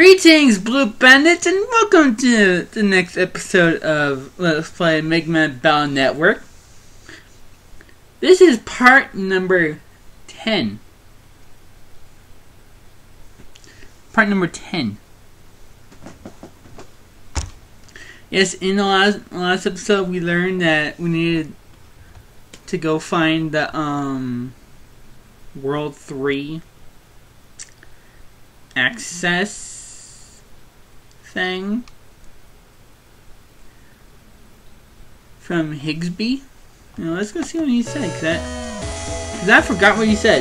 Greetings, Blue Bandits, and welcome to the next episode of Let's Play Megaman Battle Network. This is part number 10. Part number 10. Yes, in the last episode we learned that we needed to go find the World 3 access thing from Higsby. Let's go see what he said, cause I forgot what he said.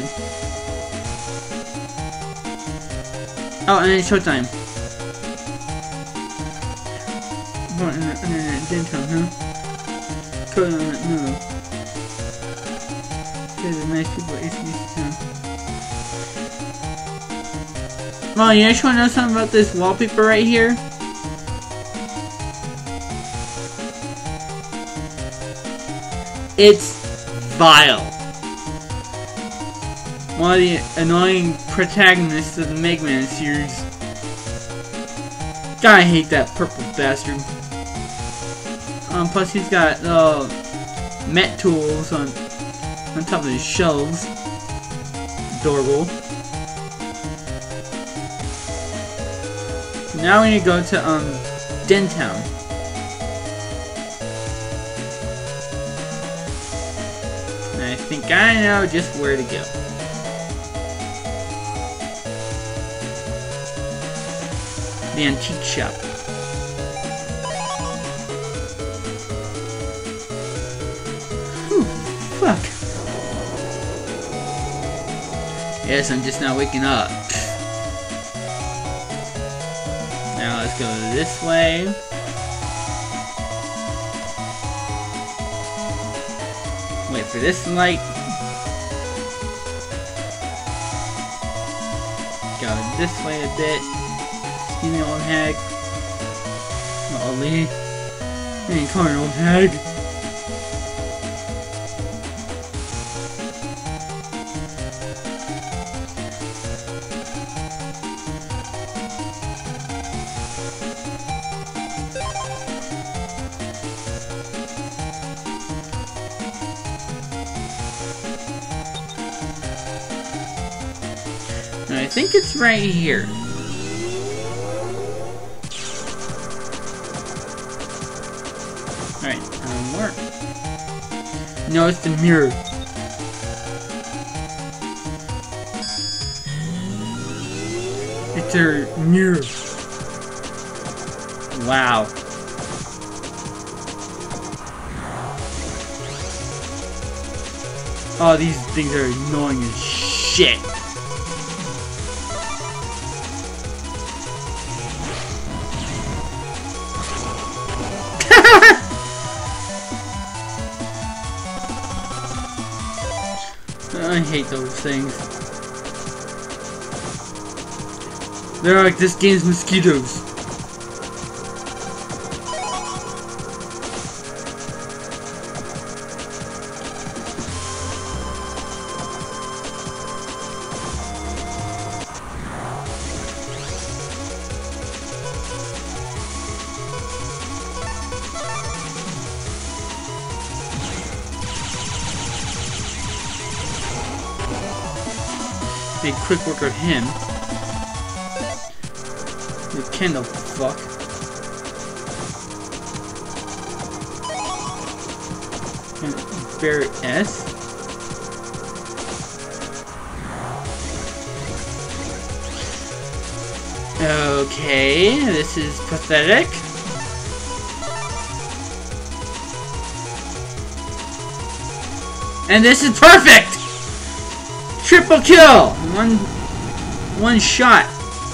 Oh, and it's showtime. Oh, Undernet downtown, huh? Code on it, no. There's a nice people at HBC town. Oh, you guys want to know something about this wallpaper right here? It's vile. One of the annoying protagonists of the Megaman series. God, I hate that purple bastard. Plus he's got met tools on top of his shelves. Adorable. Now we need to go to Dentown. And I think I know just where to go. The antique shop. Whew, fuck. Yes, I'm just now waking up. Now let's go this way. Wait for this light. Go this way a bit. Excuse me, old hag. Old lady. You ain't calling her old hag. I think it's right here. Alright, more. No, it's the mirror. It's a mirror. Wow. Oh, these things are annoying as shit. I hate those things. They're like this game's mosquitoes. Make quick work of him. You candle fuck. Bear S. Okay, this is pathetic. And this is perfect! Triple kill! One shot.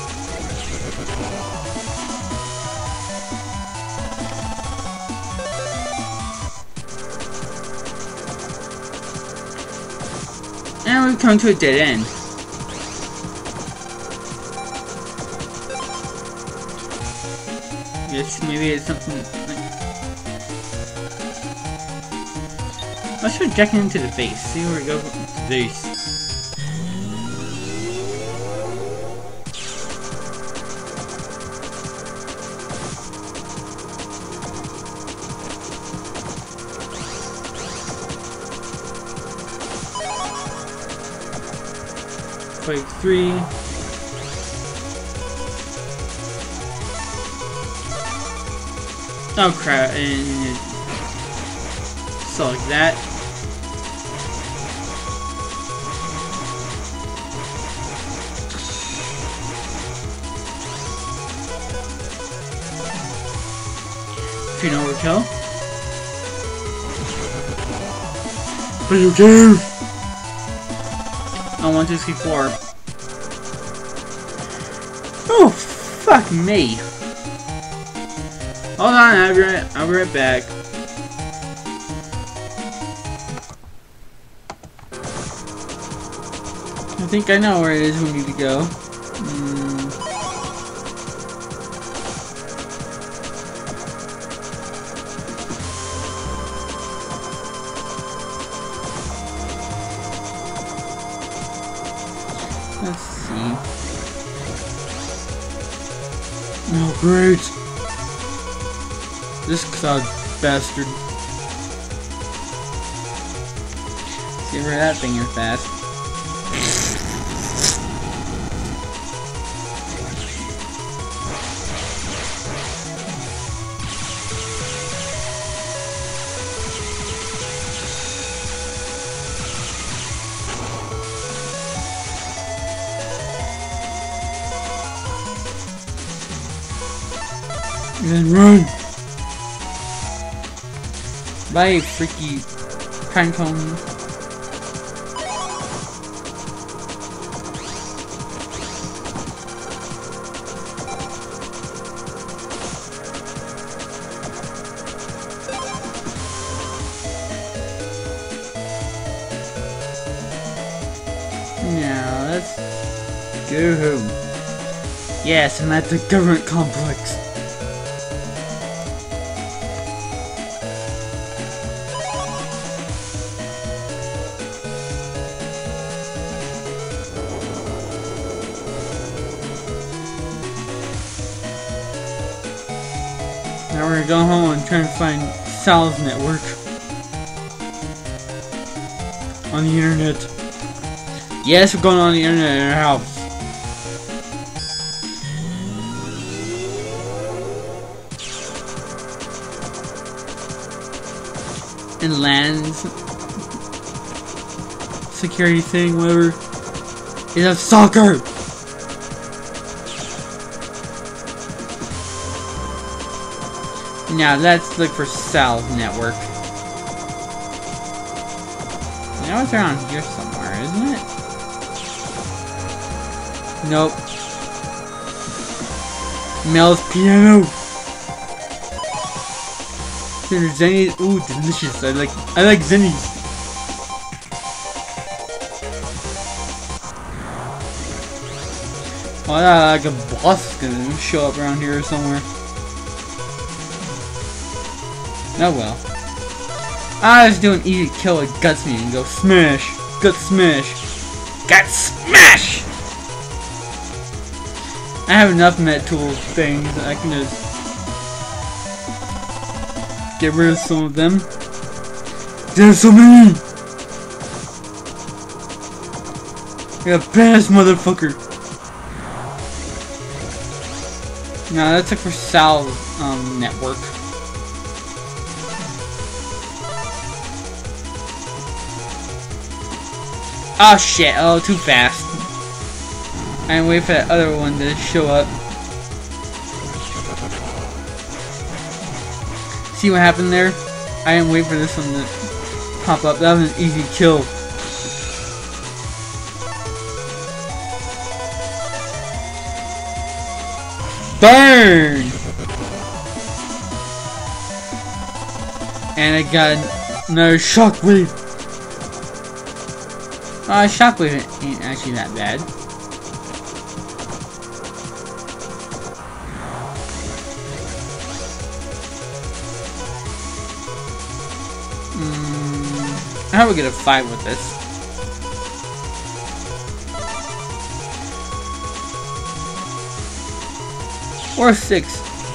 And we've come to a dead end. Yes, maybe it's something like... Let's try jacking into the face. See where we go with the face. like 3. Oh crap, and so like that. If overkill. But you do! Oh, 1, 2, 3, 4. Oh, fuck me. Hold on, I'll be right back. I think I know where it is we need to go. Let's see. Oh, great. This cloud bastard. See where that thing is fast. And then run! Bye, freaky pinecone. Now, let's go home. Yes, and that's the government complex. Now we're gonna go home and try and find Sal's network on the internet. Yes, we're going on the internet in our house. And lands security thing, whatever. It's a stalker. Now let's look for Sal's network. Now it's around here somewhere, isn't it? Nope. Mel's piano. There's Zennies. Ooh, delicious. I like Zennies. Oh, yeah, like a boss is gonna show up around here somewhere. Oh well. I was doing easy kill with Gutsme and go smash! Gut smash! Gut smash! I have enough med tool things that I can just get rid of some of them. There's so many! You're a badass motherfucker! Now let's look for Sal's network. Oh shit, oh too fast. I wait for that other one to show up. See what happened there? I didn't wait for this one to pop up. That was an easy kill. Burn! And I got another shockwave. Shockwave ain't actually that bad. How do we get a 5 with this? Or 6.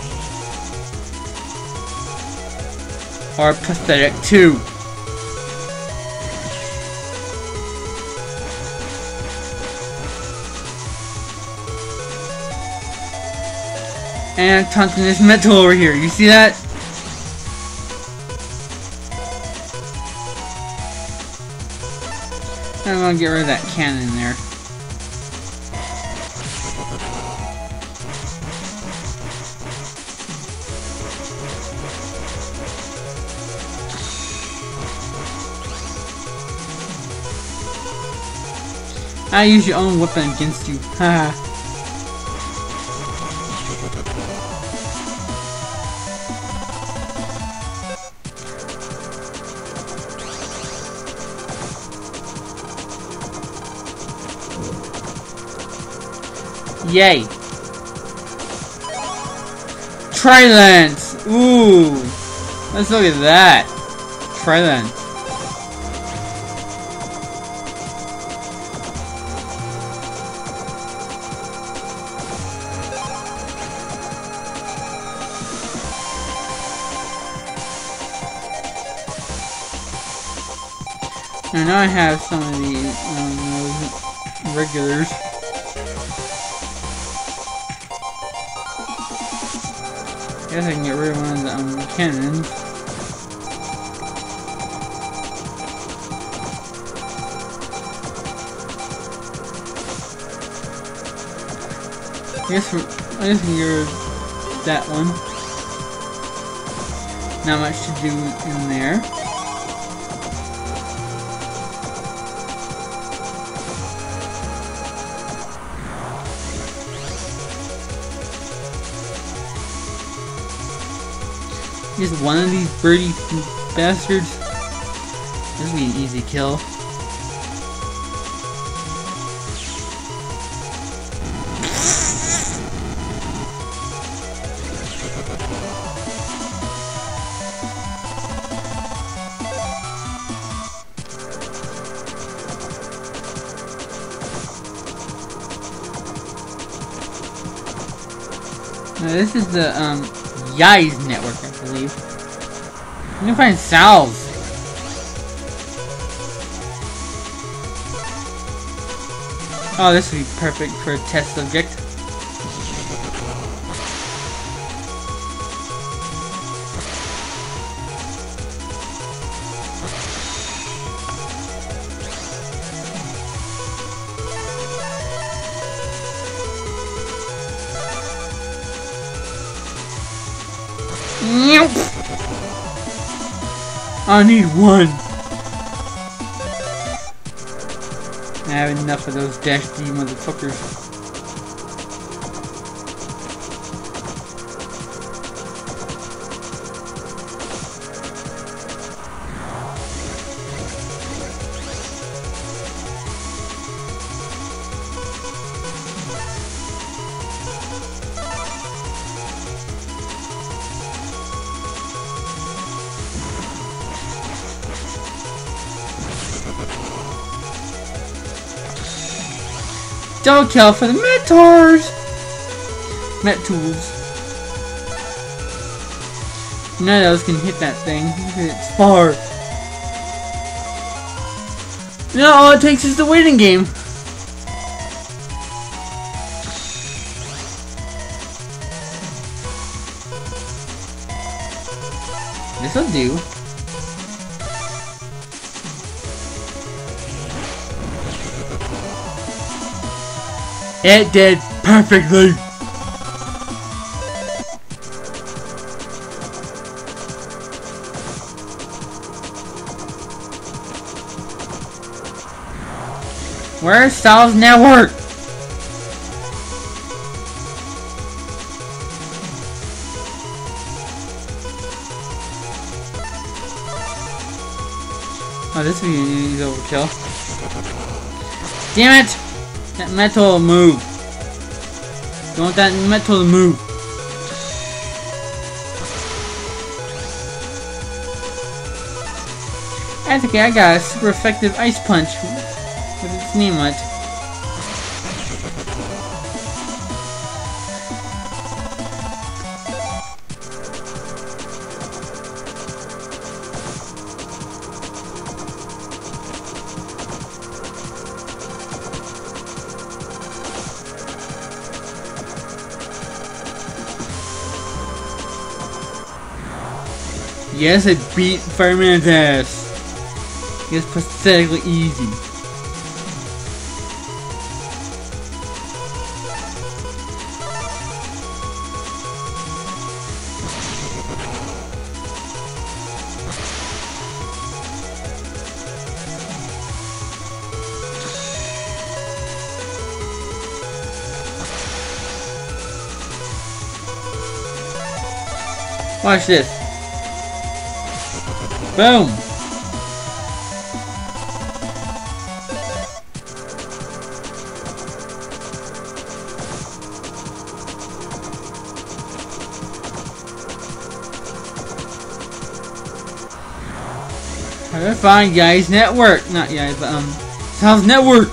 Or pathetic 2. And I'm taunting this metal over here. You see that? I'm gonna get rid of that cannon there. I use your own weapon against you. Haha. Yay! Trilance! Ooh! Let's look at that! Trilance. And now I have some of these regulars. Guess I can get rid of one of the cannons. I guess can get rid of that one. Not much to do in there. Just one of these birdie bastards. This will be an easy kill. Now this is the Yai's network, I believe. I'm gonna find salves. Oh, this would be perfect for a test subject. I need one. I have enough of those Dash D motherfuckers. Double kill for the Metors! Met-tools. None of those can hit that thing. It's far. No, all it takes is the waiting game. This'll do. It did perfectly. Where's Sal's network? Oh, this would be an easy overkill. Damn it! That metal will move. You want that metal to move. That's okay, I got a super effective ice punch with its name on it. Yes, I beat Fireman's ass. It's pathetically easy. Watch this. Boom. I gotta find Guys Network. Not Guys, but Sounds Network.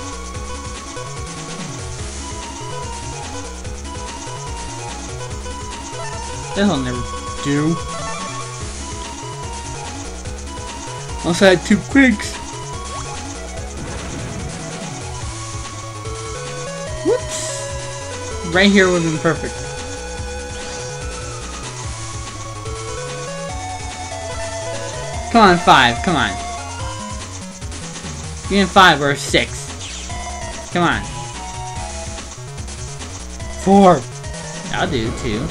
That'll never do. Also had 2 quakes. Whoops. Right here would have been perfect. Come on, 5. Come on. Give me 5 or 6. Come on. 4. I'll do 2.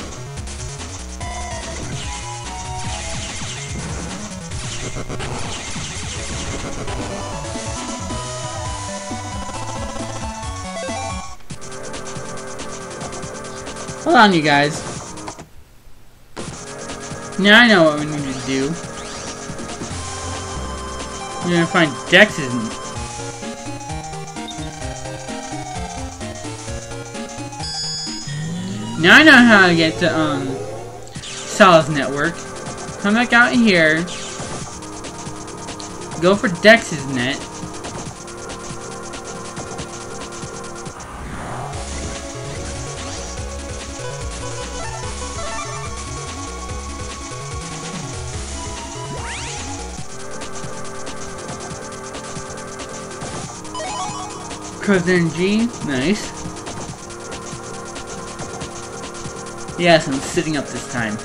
Hold on, you guys. Now I know what we need to do. We're gonna find Dex's. Now I know how to get to Sal's network. Come back out here. Go for Dex's net. Cousin G, nice. Yes, I'm sitting up this time.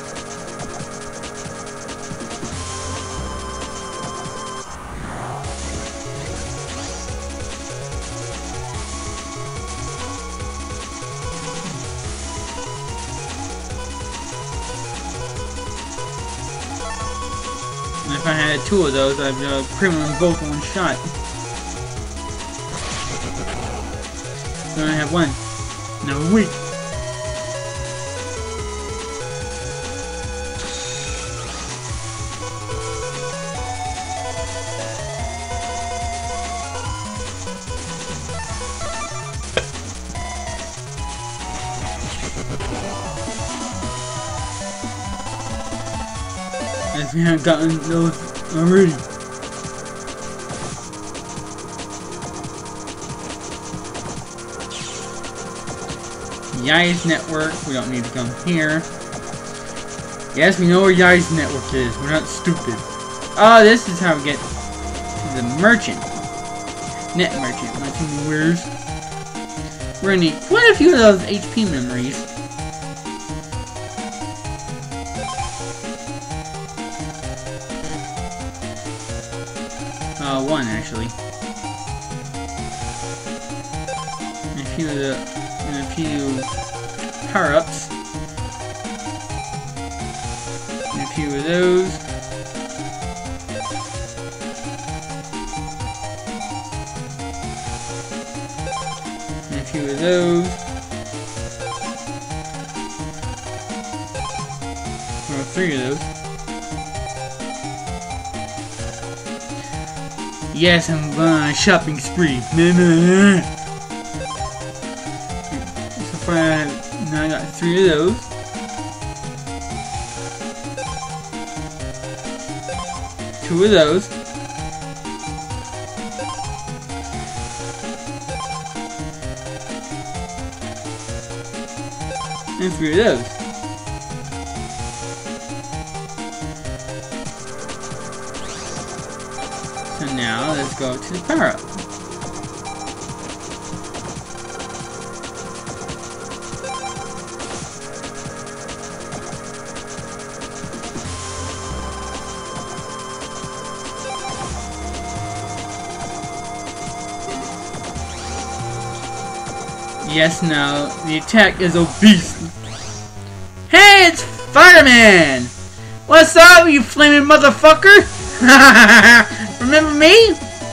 And if I had 2 of those, I'd pretty much both in one shot. So I have 1. No, wait. If we haven't gotten those already. Yai's network, we don't need to come here. Yes, we know where Yai's network is. We're not stupid. Oh, this is how we get to the merchant. Net merchant. Where's? We're gonna need quite a few of those HP memories. 1 actually. And a few power-ups. And a few of those. And a few of those. Or 3 of those. Yes, I'm going on a shopping spree. So far, now I got 3 of those. Two of those. And 3 of those. So now let's go to the power up. Yes, now the attack is obese. Hey, it's Fireman! What's up, you flaming motherfucker? Remember me?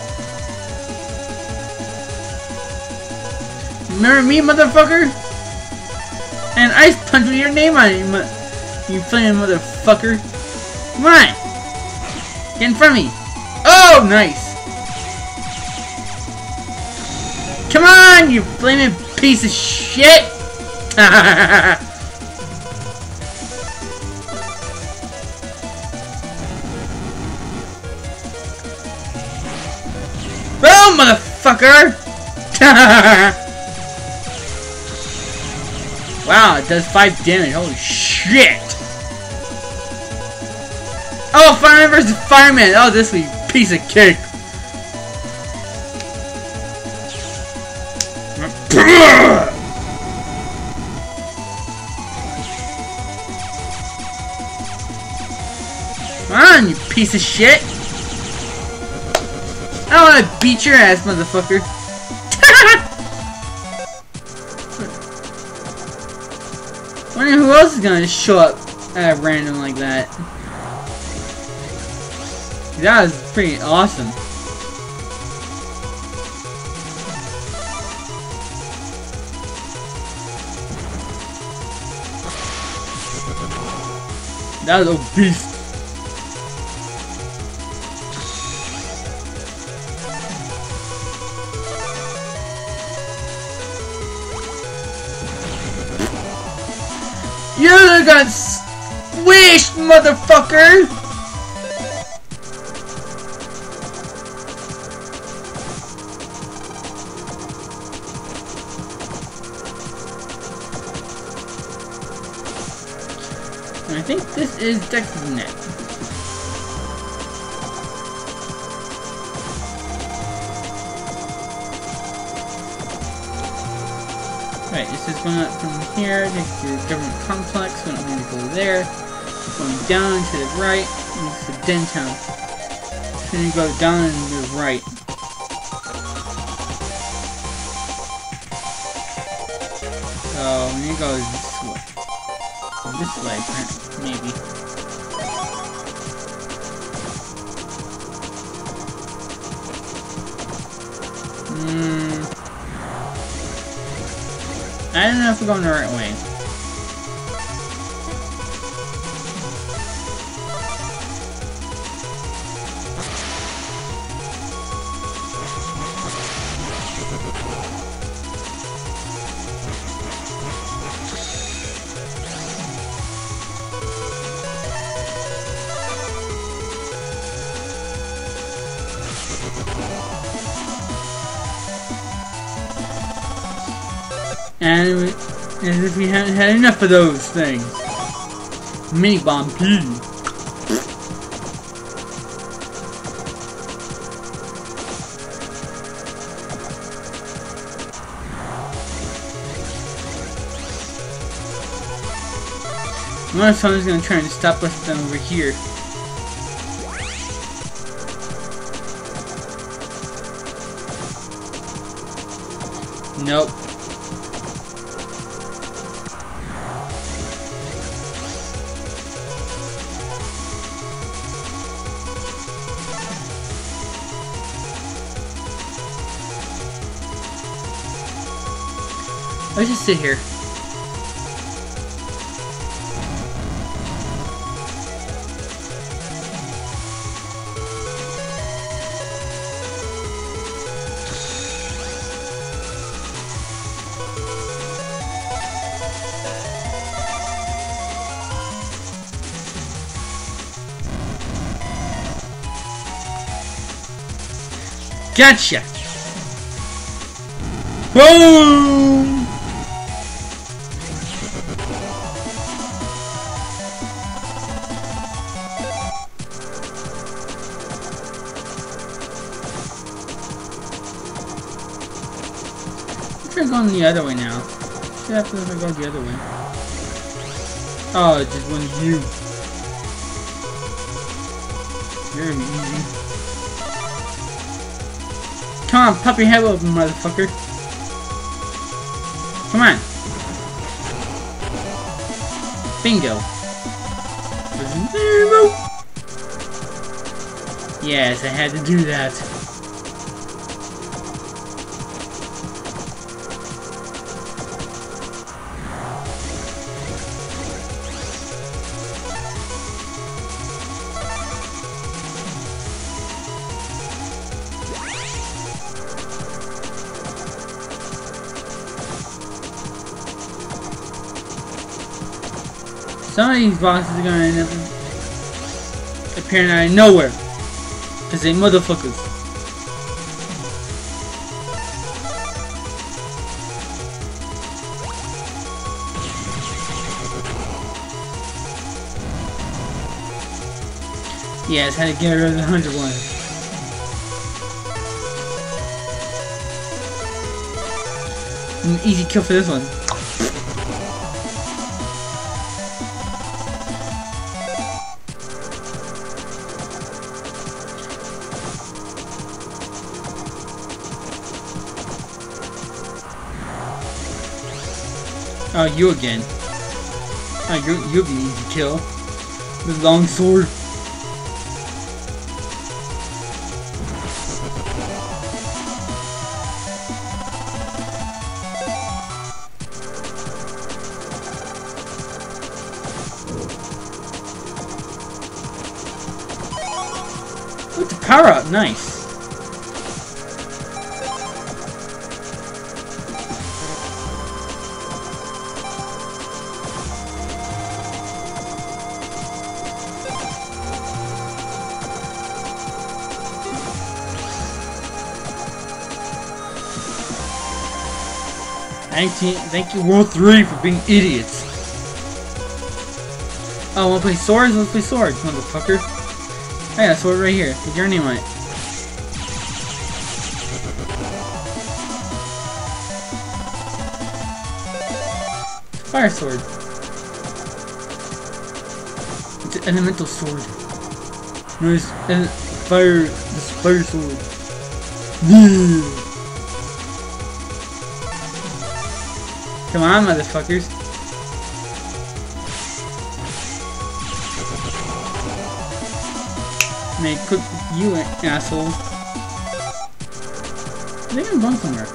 Remember me, motherfucker? And ice punch with your name on it, you flaming motherfucker. Come on! Get in front of me! Oh, nice! Come on, you flaming piece of shit! Boom, motherfucker! Wow, it does 5 damage. Holy shit! Oh, Fireman versus Fireman! Oh, this will be a piece of cake! Come on, you piece of shit! I want to beat your ass, motherfucker! Wondering who else is gonna show up at random like that. That was pretty awesome. That was obese. You got squished, motherfucker! And I think this is Undernet. Right, this is going up from here, next to the government complex, we don't need to go there. Going down to the right, this is Dentown. Then you go down and to the right. So, we need to go this way. This way, maybe. I don't know if we're going the right way. And as if we haven't had enough of those things. Mini Bomb P. One of someone's gonna try and stop us from over here. Nope. Let's just sit here. Gotcha! Boom! Should have gone the other way now. Should have to go the other way. Oh, it just went you. You're easy. Come on, pop your head open, motherfucker. Come on. Bingo. Yes, I had to do that. Some of these bosses are gonna end up appearing out of nowhere. Cause they motherfuckers. Yes, had to get rid of the 100 one. An easy kill for this one. Oh, you again. Oh, you'll be easy to kill. With long sword. With the power up, nice. Thank you, World 3, for being idiots. Oh, wanna play swords? Let's play swords, motherfucker. I got a sword right here. With your name on it. Fire sword. It's an elemental sword. No, it's fire sword. Yeah. Come on, motherfuckers. May cook you, asshole. They're gonna bump somewhere.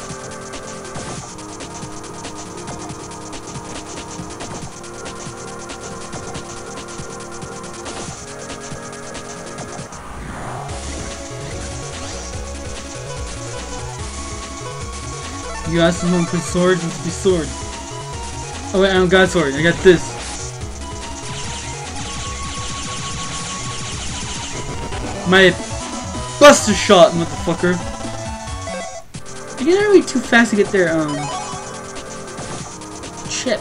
You asked someone to play swords, let's play swords. Oh wait, I don't got a sword, I got this. My buster shot, motherfucker. You're really too fast to get their chip.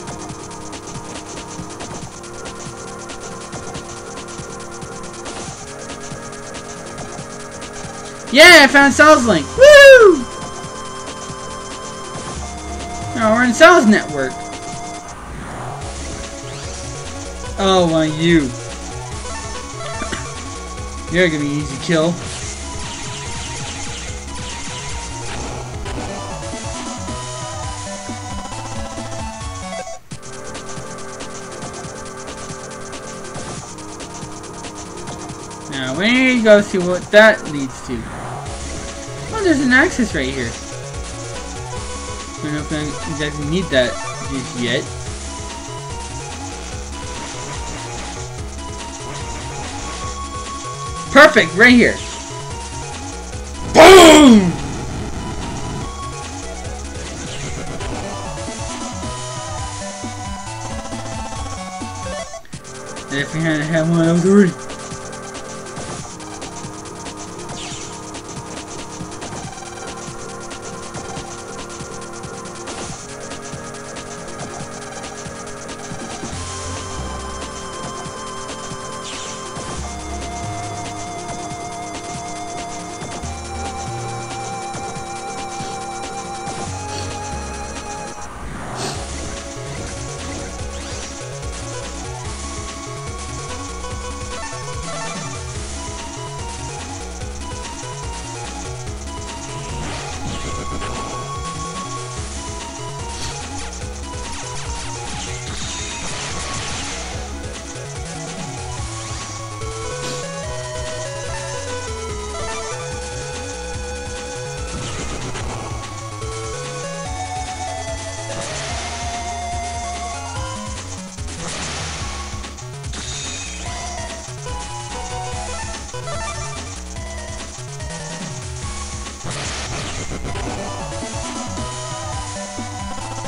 Yeah, I found Sal's link. Woo! Oh, we're in Sal's network. Oh, well, you. You're gonna be an easy kill. Now, we need to go see what that leads to. Oh, there's an access right here. I don't know if I exactly need that just yet. Perfect, right here. Boom! And if we hadn't had one of those already.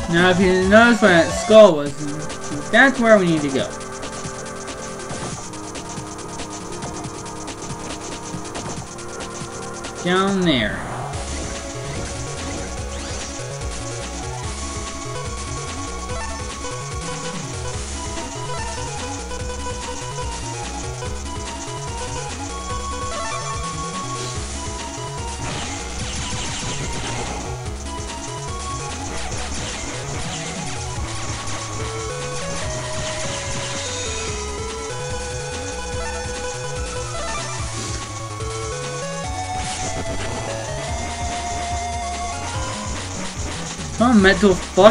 Now if you notice where that skull was, that's where we need to go. Down there. Oh, mental fuck.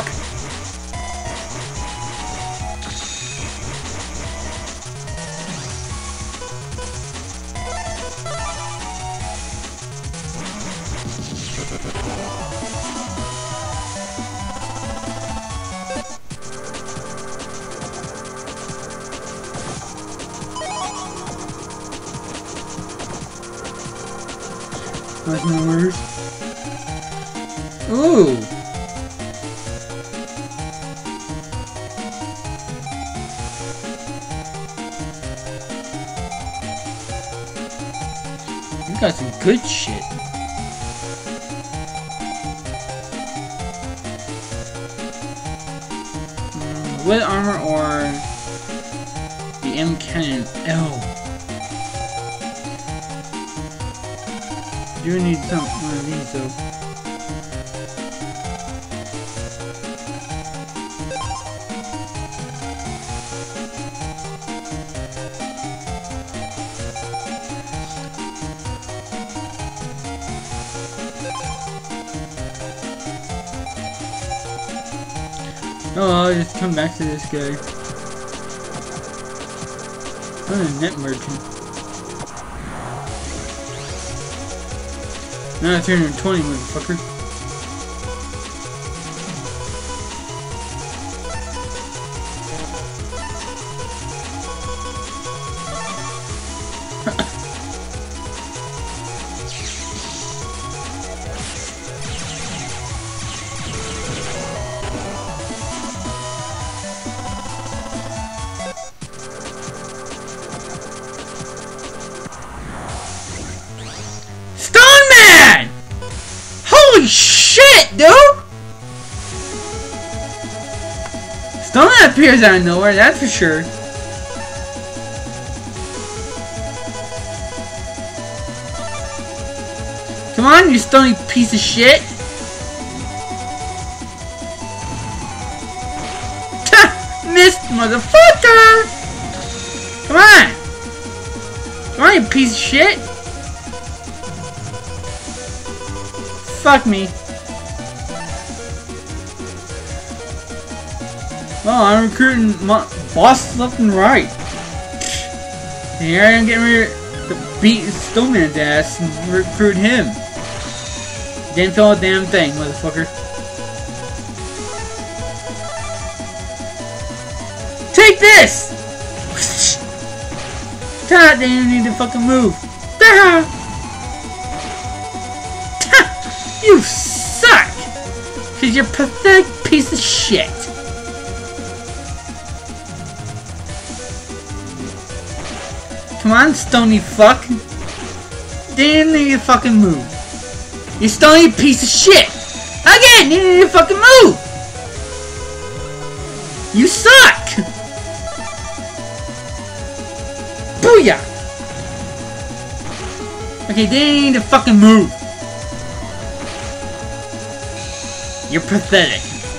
That's my orders. Ooh. You got some good shit. Wood armor or the M cannon L. You need one of these though. Oh, I'll just come back to this guy. Undernet merchant. Now 320, motherfucker. Holy shit, dude! Stone appears out of nowhere, that's for sure. Come on, you stony piece of shit! Missed, motherfucker! Come on! Come on, you piece of shit! Fuck me. Well, I'm recruiting my boss left and right. And here I am getting ready to beat Stoneman's ass and recruit him. Didn't feel a damn thing, motherfucker. Take this! God, they didn't need to fucking move. You suck! Cause you're a pathetic piece of shit. Come on, stony fuck. Didn't need to fucking move. You stony piece of shit! Again, you need to fucking move! You suck! Booyah! Okay, they need to fucking move. You're pathetic.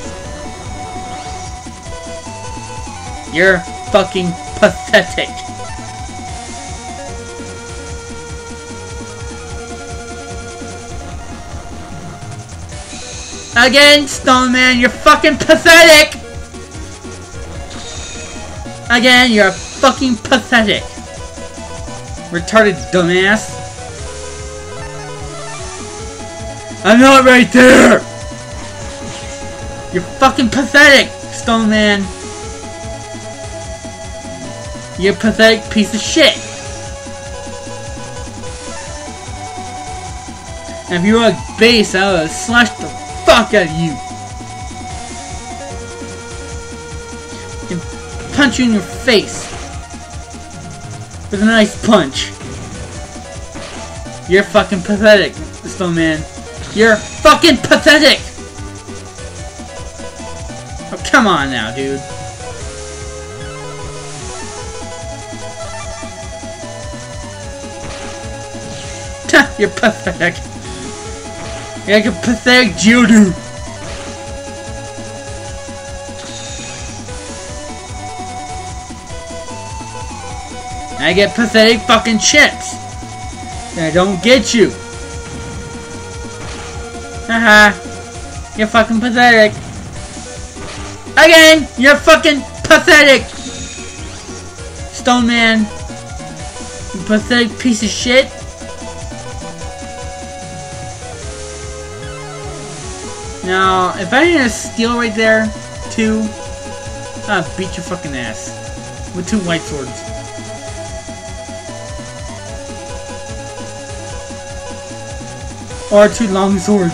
You're fucking pathetic. Again, Stone Man, you're fucking pathetic! Again, you're fucking pathetic. Retarded dumbass. I'm not right there! You're fucking pathetic, Stone Man. You're a pathetic piece of shit. And if you were a base, I would have slashed the fuck out of you. and punch you in your face with a nice punch. You're fucking pathetic, Stone Man. You're fucking pathetic! Oh, come on now, dude. You're pathetic. You're like a pathetic Geodude. I get pathetic fucking chips. And I don't get you. Haha. You're fucking pathetic. Again, you're fucking pathetic. Stone Man. You pathetic piece of shit. Now, if I didn't steal right there, too, I'll beat your fucking ass. With 2 white swords. Or 2 long swords.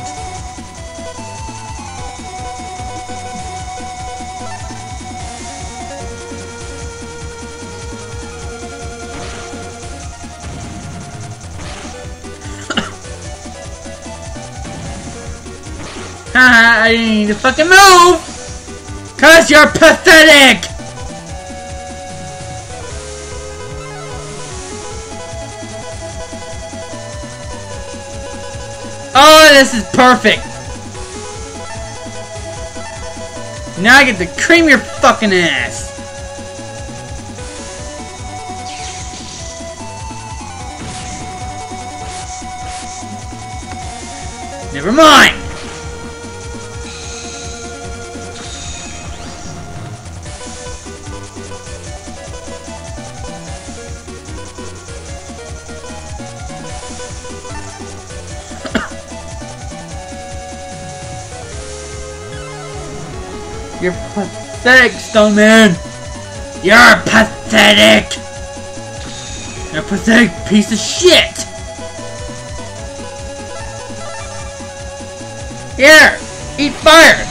Haha, I didn't need to fucking move! 'Cause you're pathetic! Oh, this is perfect! Now I get to cream your fucking ass! Never mind! You're pathetic, Stone Man! You're pathetic! You're a pathetic piece of shit! Here! Eat fire!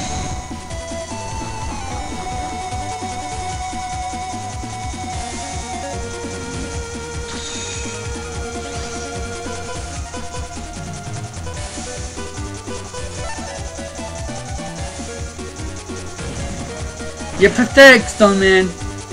You're pathetic, Stone Man.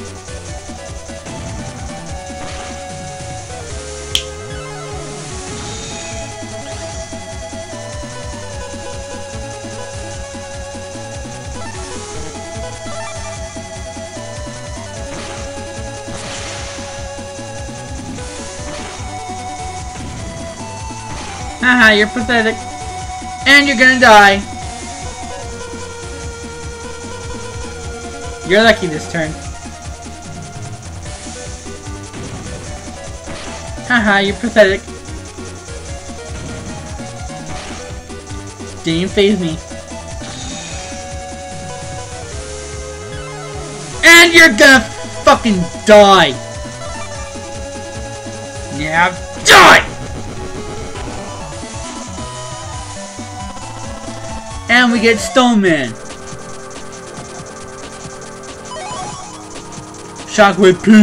Haha, you're pathetic. And you're gonna die. You're lucky this turn. Haha, you're pathetic. Didn't even faze me. And you're gonna fucking die! Now die! And we get Stone Man. Shockwave P!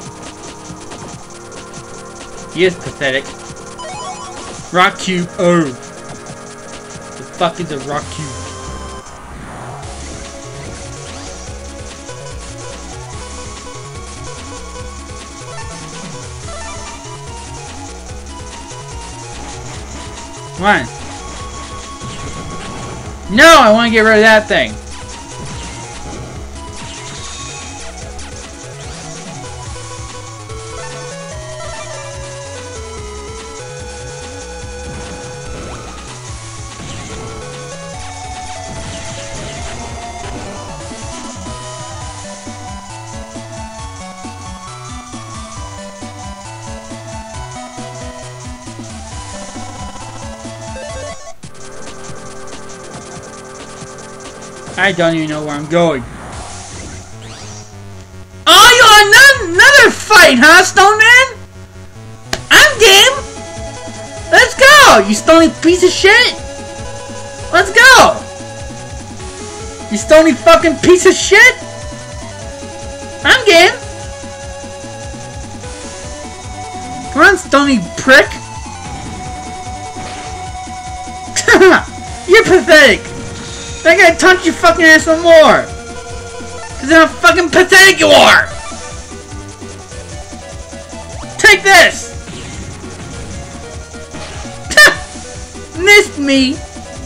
He is pathetic. Rock Cube, oh. The fuck is a Rock Cube? Come on. No, I want to get rid of that thing. I don't even know where I'm going. Oh, you want another fight, huh, Stone Man? I'm game! Let's go, you stony piece of shit! Let's go! You stony fucking piece of shit! I'm game! Come on, stony prick! You're pathetic! I gotta taunt your fucking ass some more! Cause how fucking pathetic you are! Take this! Missed me!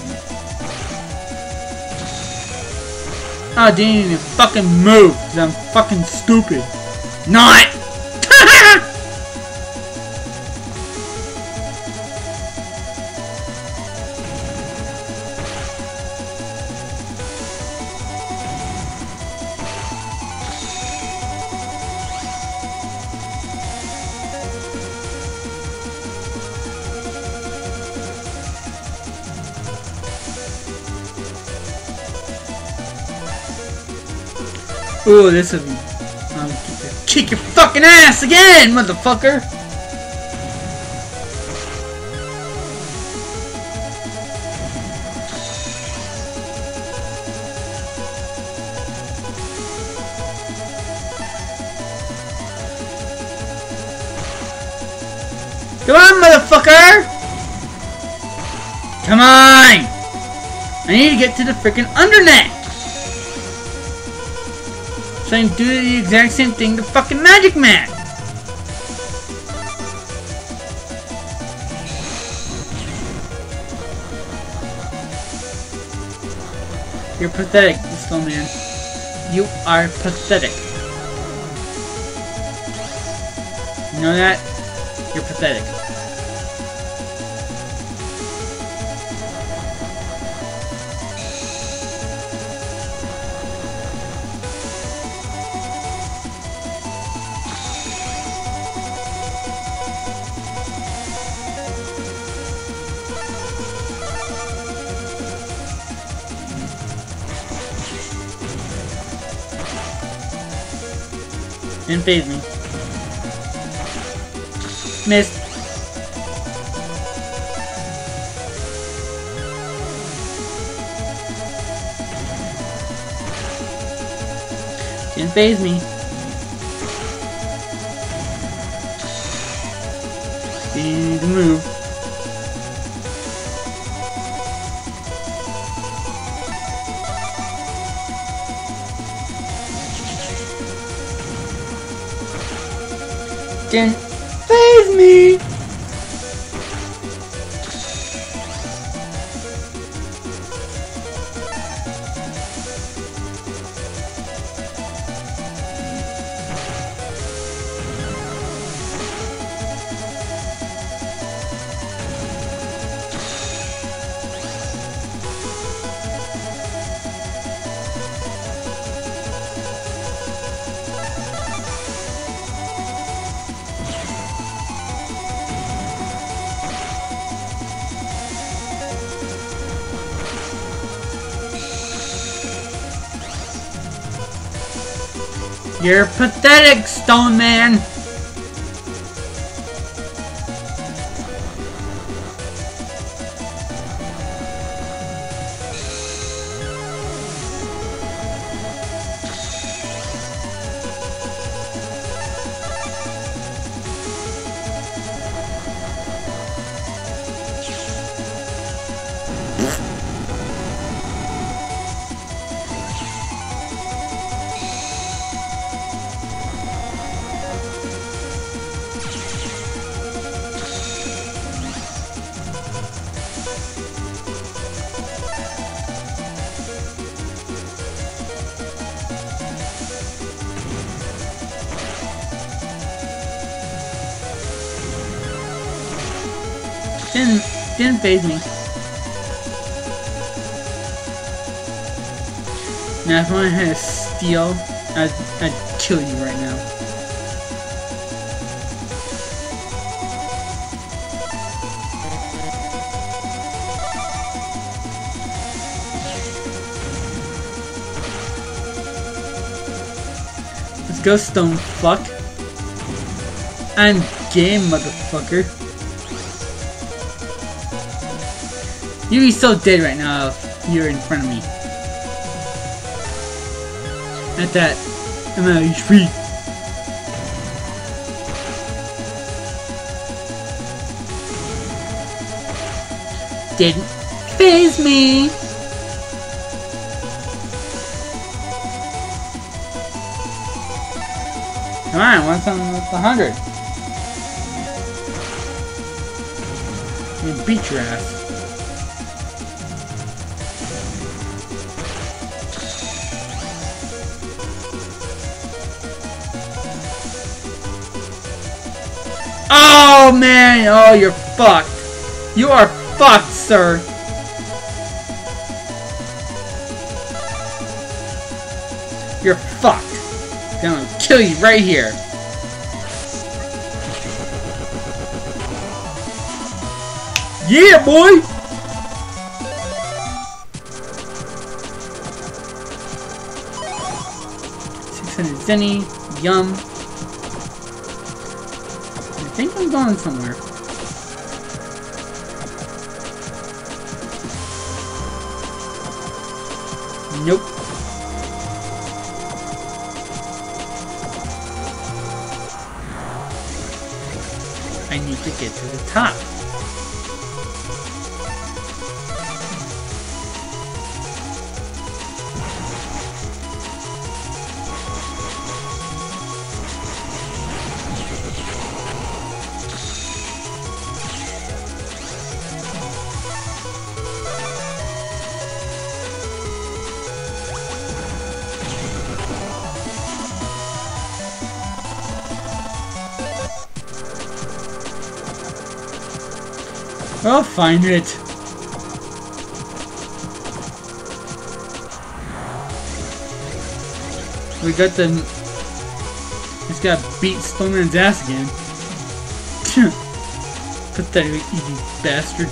Oh, didn't even fucking move, cause I'm fucking stupid. Not! Ooh, this is... kick your fucking ass again, motherfucker! Come on, motherfucker! Come on! I need to get to the freaking Undernet! So I can do the exact same thing to fucking Magic Man! You're pathetic, slow man. You are pathetic. You know that? You're pathetic. Didn't phase me. Missed. Didn't phase me. Didn't need to move. Didn't phase me. You're pathetic, Stone Man! Didn't phase me. Now if I had to steal, I'd kill you right now. Let's go, stone fuck. I'm game, motherfucker. You'd be so dead right now if you're in front of me. At that I'm out of HP. Didn't faze me. Come on, want something with 100? You beat your ass. Oh man! Oh, you're fucked. You are fucked, sir. You're fucked. I'm gonna kill you right here. Yeah, boy! Zenny, yum. I think I'm going somewhere. Nope. I need to get to the top. I'll find it. We got the... Just got beat Stoneman's ass again. Pathetic, easy bastard.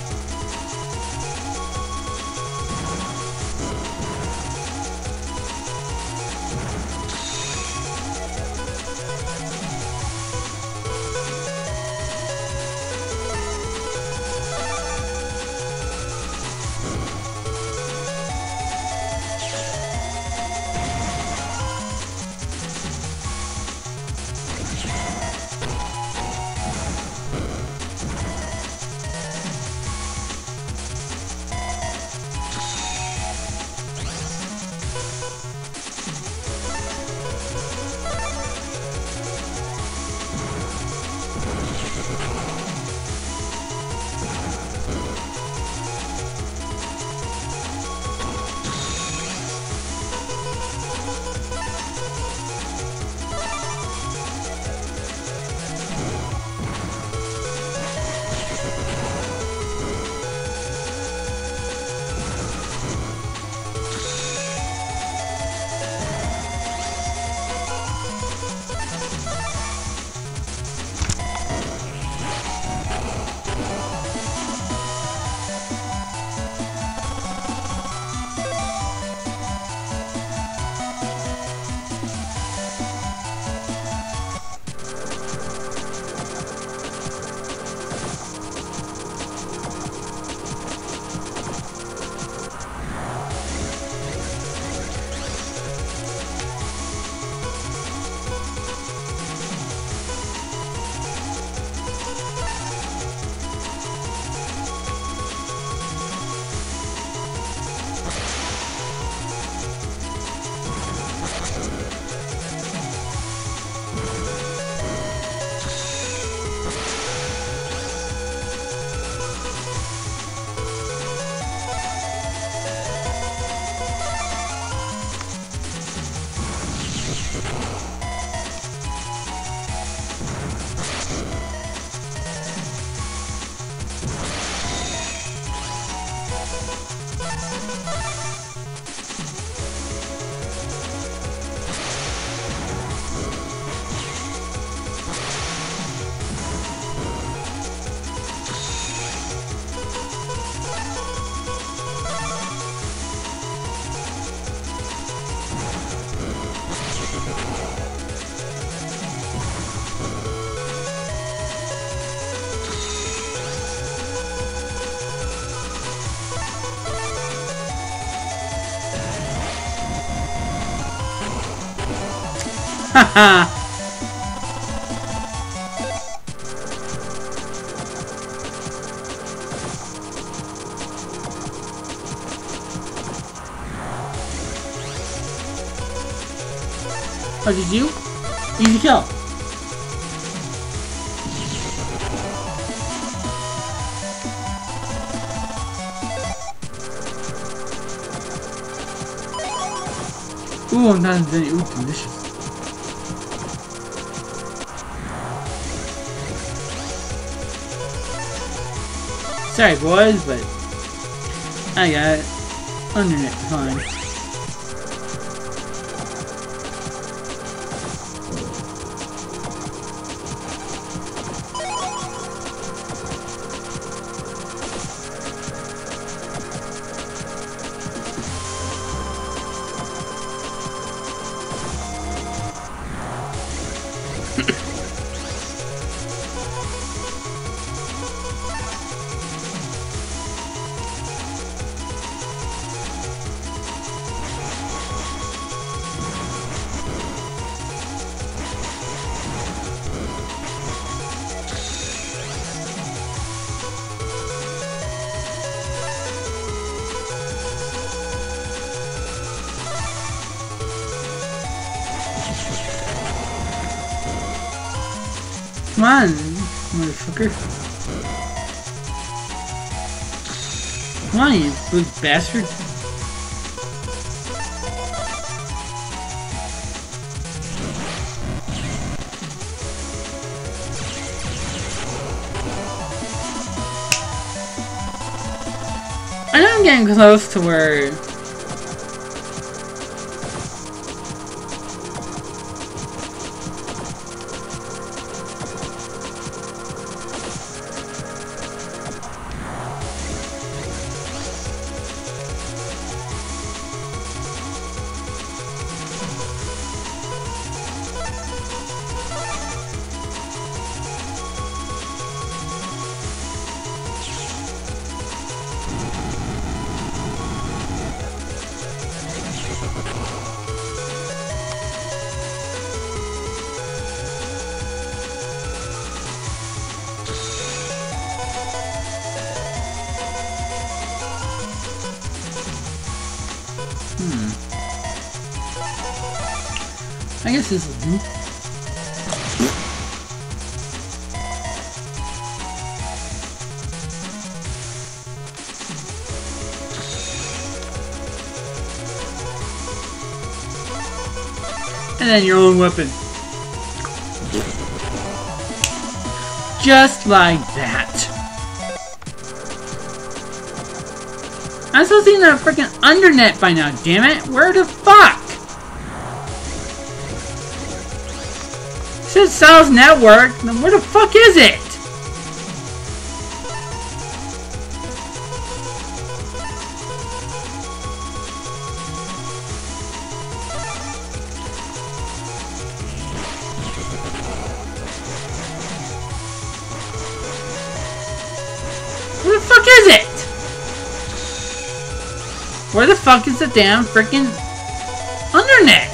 Haha! Oh, did you? Easy kill. Ooh, I'm not very delicious. Sorry, boys, but I got Undernet fine. Come on, motherfucker. Come on, you big bastard. I know I'm getting close to where... I guess this will do. And then your own weapon. Just like that. I'm supposed to be in the freaking Undernet by now, damn it! Where the fuck? It says Sal's Network, then where the fuck is it? Where the fuck is it? Where the fuck is the damn freaking Undernet?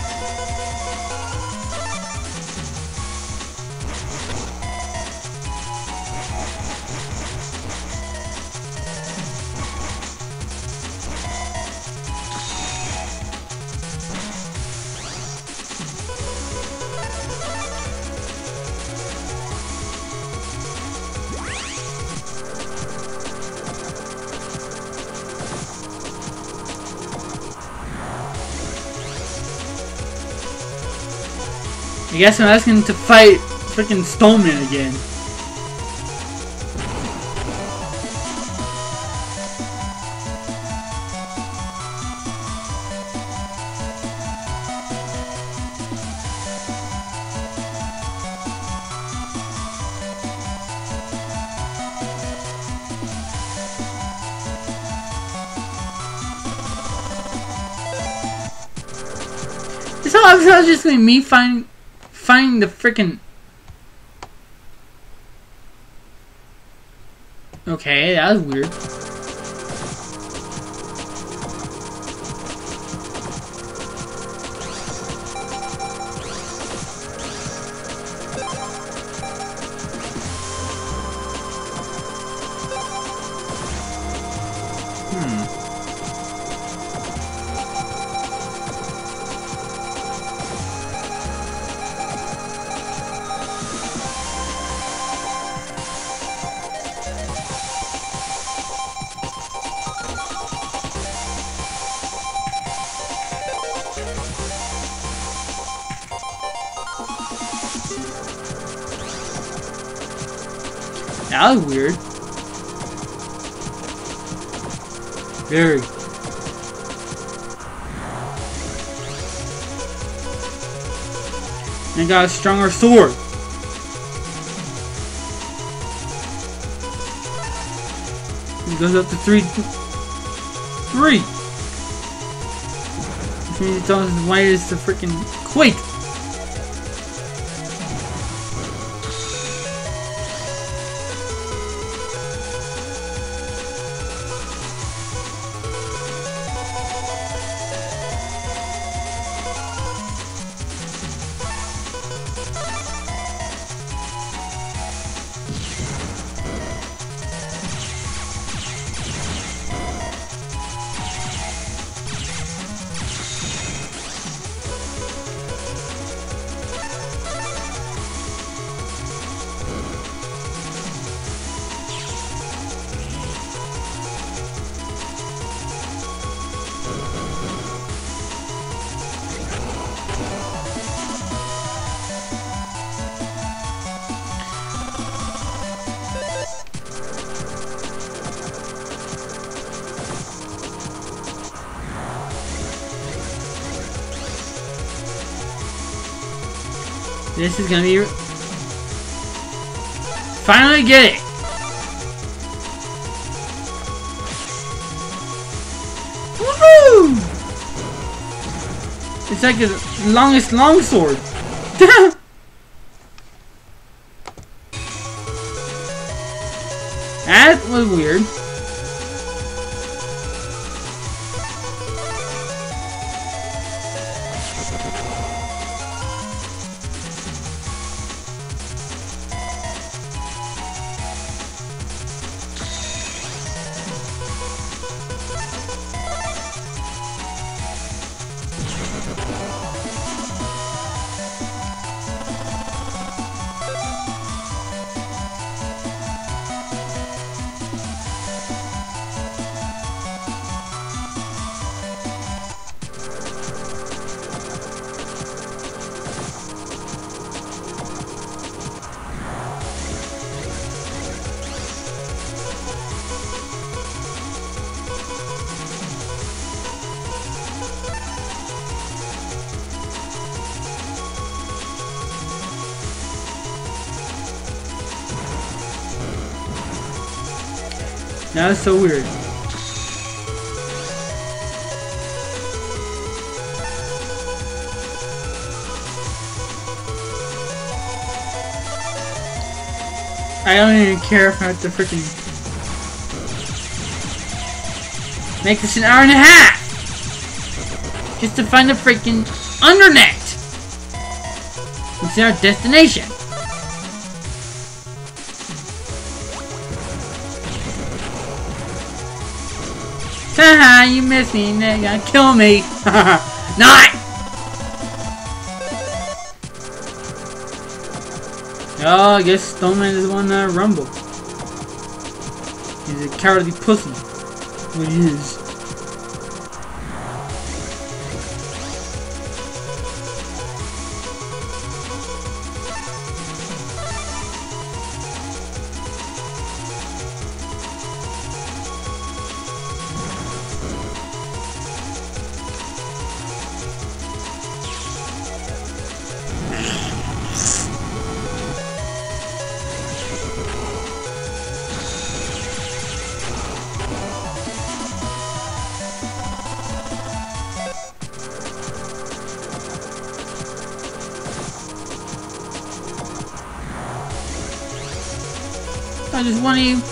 I guess I'm asking to fight freaking Stoneman again. This whole episode is just gonna be me finding the freaking... Okay, that was weird. That was weird. Very. And got a stronger sword. It goes up to 3. Which means it's almost as white as the freaking quake. This is gonna be... Finally get it! Woohoo! It's like the longest longsword. That was weird. That was so weird. I don't even care if I have to freaking make this an hour and a half just to find the freaking Undernet. It's our destination. Haha, you missed me, and you're gonna kill me. Not! Oh, I guess Stoneman is the one that rumble. He's a cowardly pussy. What he is. I just want you.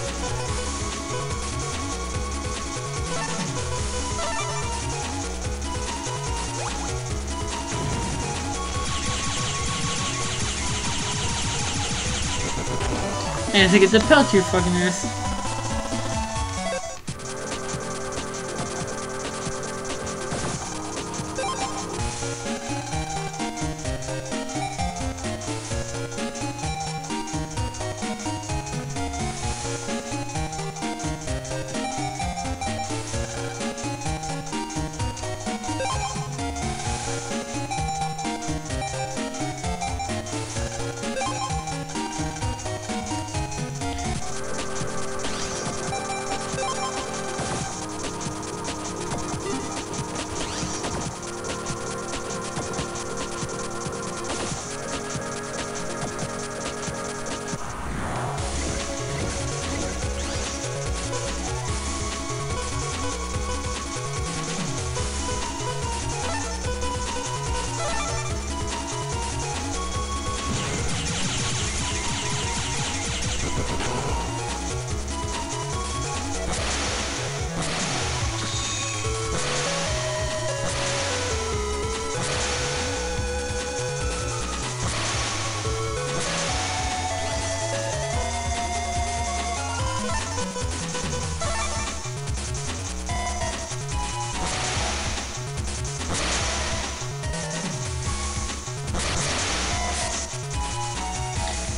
And to get the pelt to your fucking ass.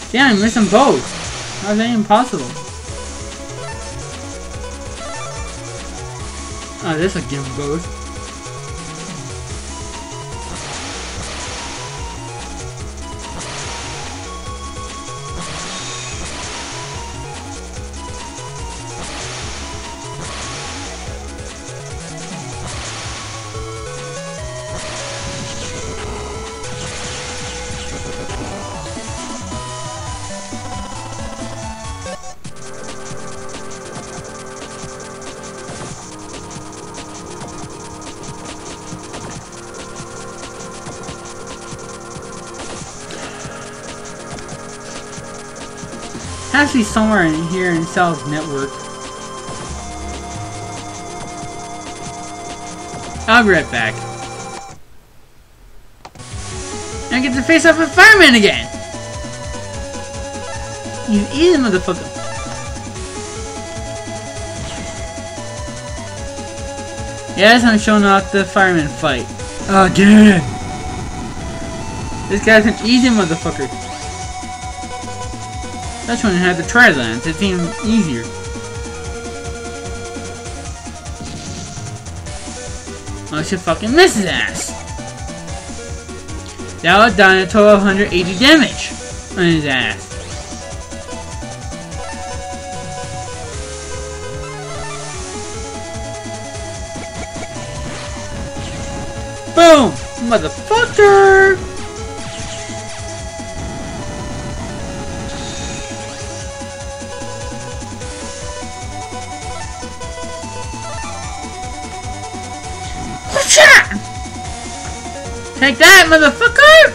Damn, I missed them both. How is that even possible? Oh, this will give them both. Has to be somewhere in here in Sal's network. I'll be right back. And I get to face off with Fireman again! You easy motherfucker. Yes, I'm showing off the Fireman fight. Again! This guy's an easy motherfucker. That's when I had the Tri-Lance. It's even easier. I should fucking miss his ass. That would done a total of 180 damage on his ass. Boom! Motherfucker! Take that, motherfucker!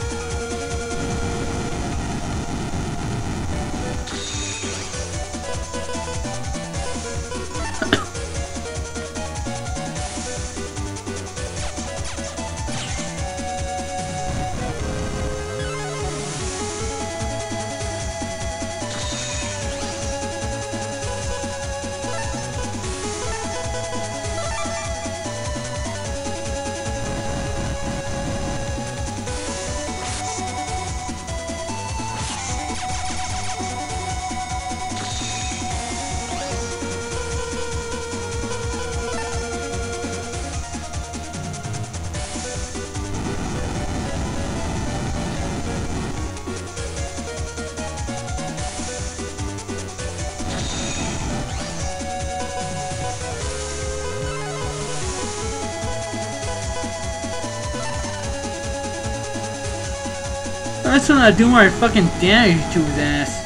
That's when I do more fucking damage to his ass.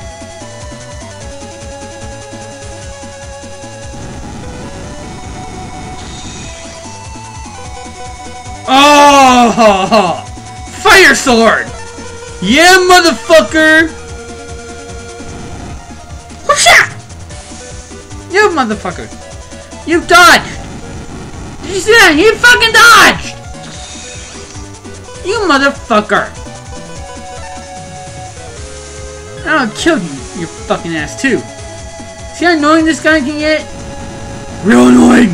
Oh! Fire sword! Yeah, motherfucker! Whoosha! You motherfucker! You dodged! Did you see that? You fucking dodged! You motherfucker! I'll kill you, your fucking ass too. See how annoying this guy can get? Real annoying!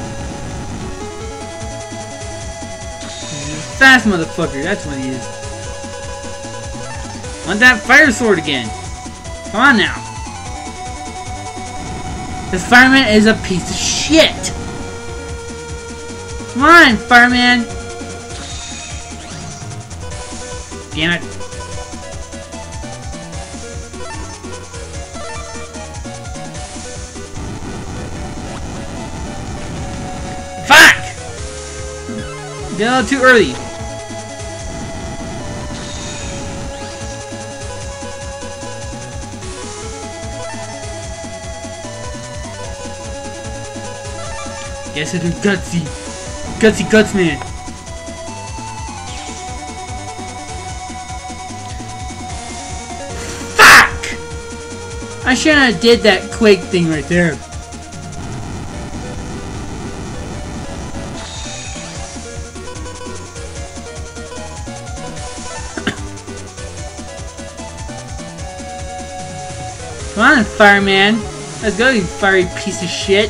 Fast motherfucker, that's what he is. Want that fire sword again. Come on now. This fireman is a piece of shit. Come on, fireman. Damn it. Get out too early. Guess I do gutsy. Gutsy guts man. Fuck! I shouldn't have did that quake thing right there. Come on, fireman. Let's go, you fiery piece of shit.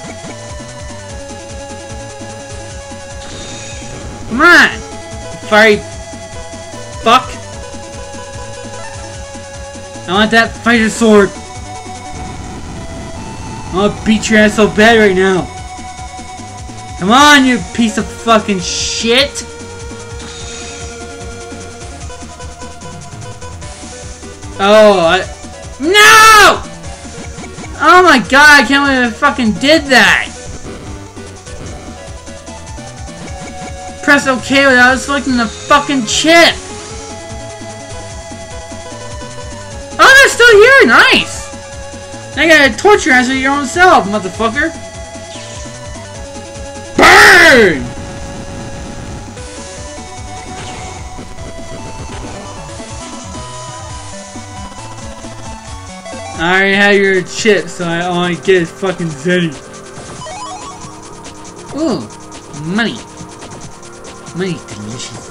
Come on, fiery fuck. I want that fighter sword. I want to beat your ass so bad right now. Come on, you piece of fucking shit. Oh, no! Oh my god, I can't believe I fucking did that. Press OK without selecting the fucking chip. Oh, they're still here. Nice. Now you gotta torture your ass with your own self, motherfucker. Burn! I already have your chip, so all I get is fucking Zeddy. Ooh, money. Money's delicious.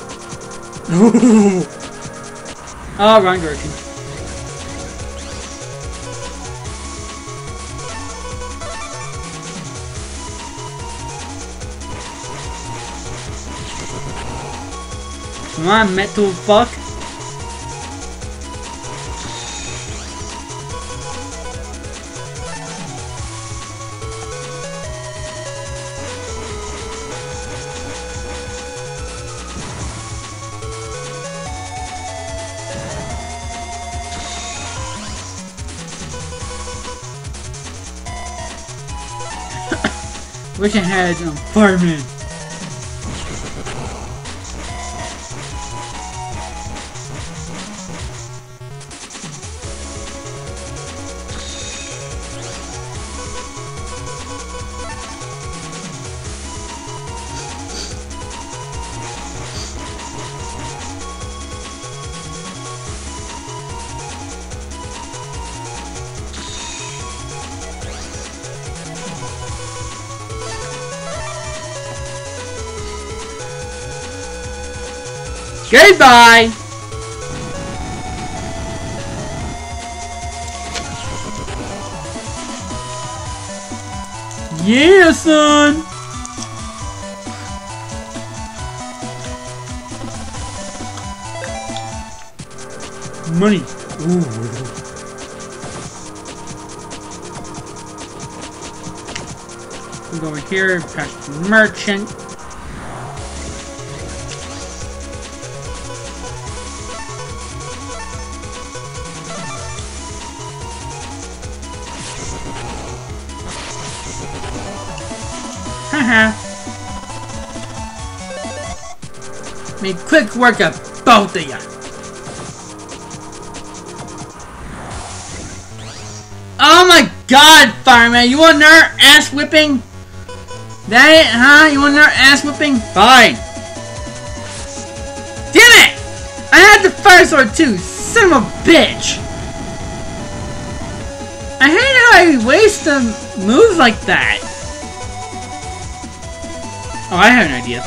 Oh, wrong direction. Come on, metal fuck. Wish I had fireman. Goodbye! Yeah, son! Money. Ooh. We'll go over here, past the merchant. Made quick work of both of ya. Oh my god, fireman, you want another ass whipping? That it, huh? You want another ass whipping? Fine. Damn it! I had the fire sword too, son of a bitch! I hate how I waste the moves like that. Oh, I have an idea.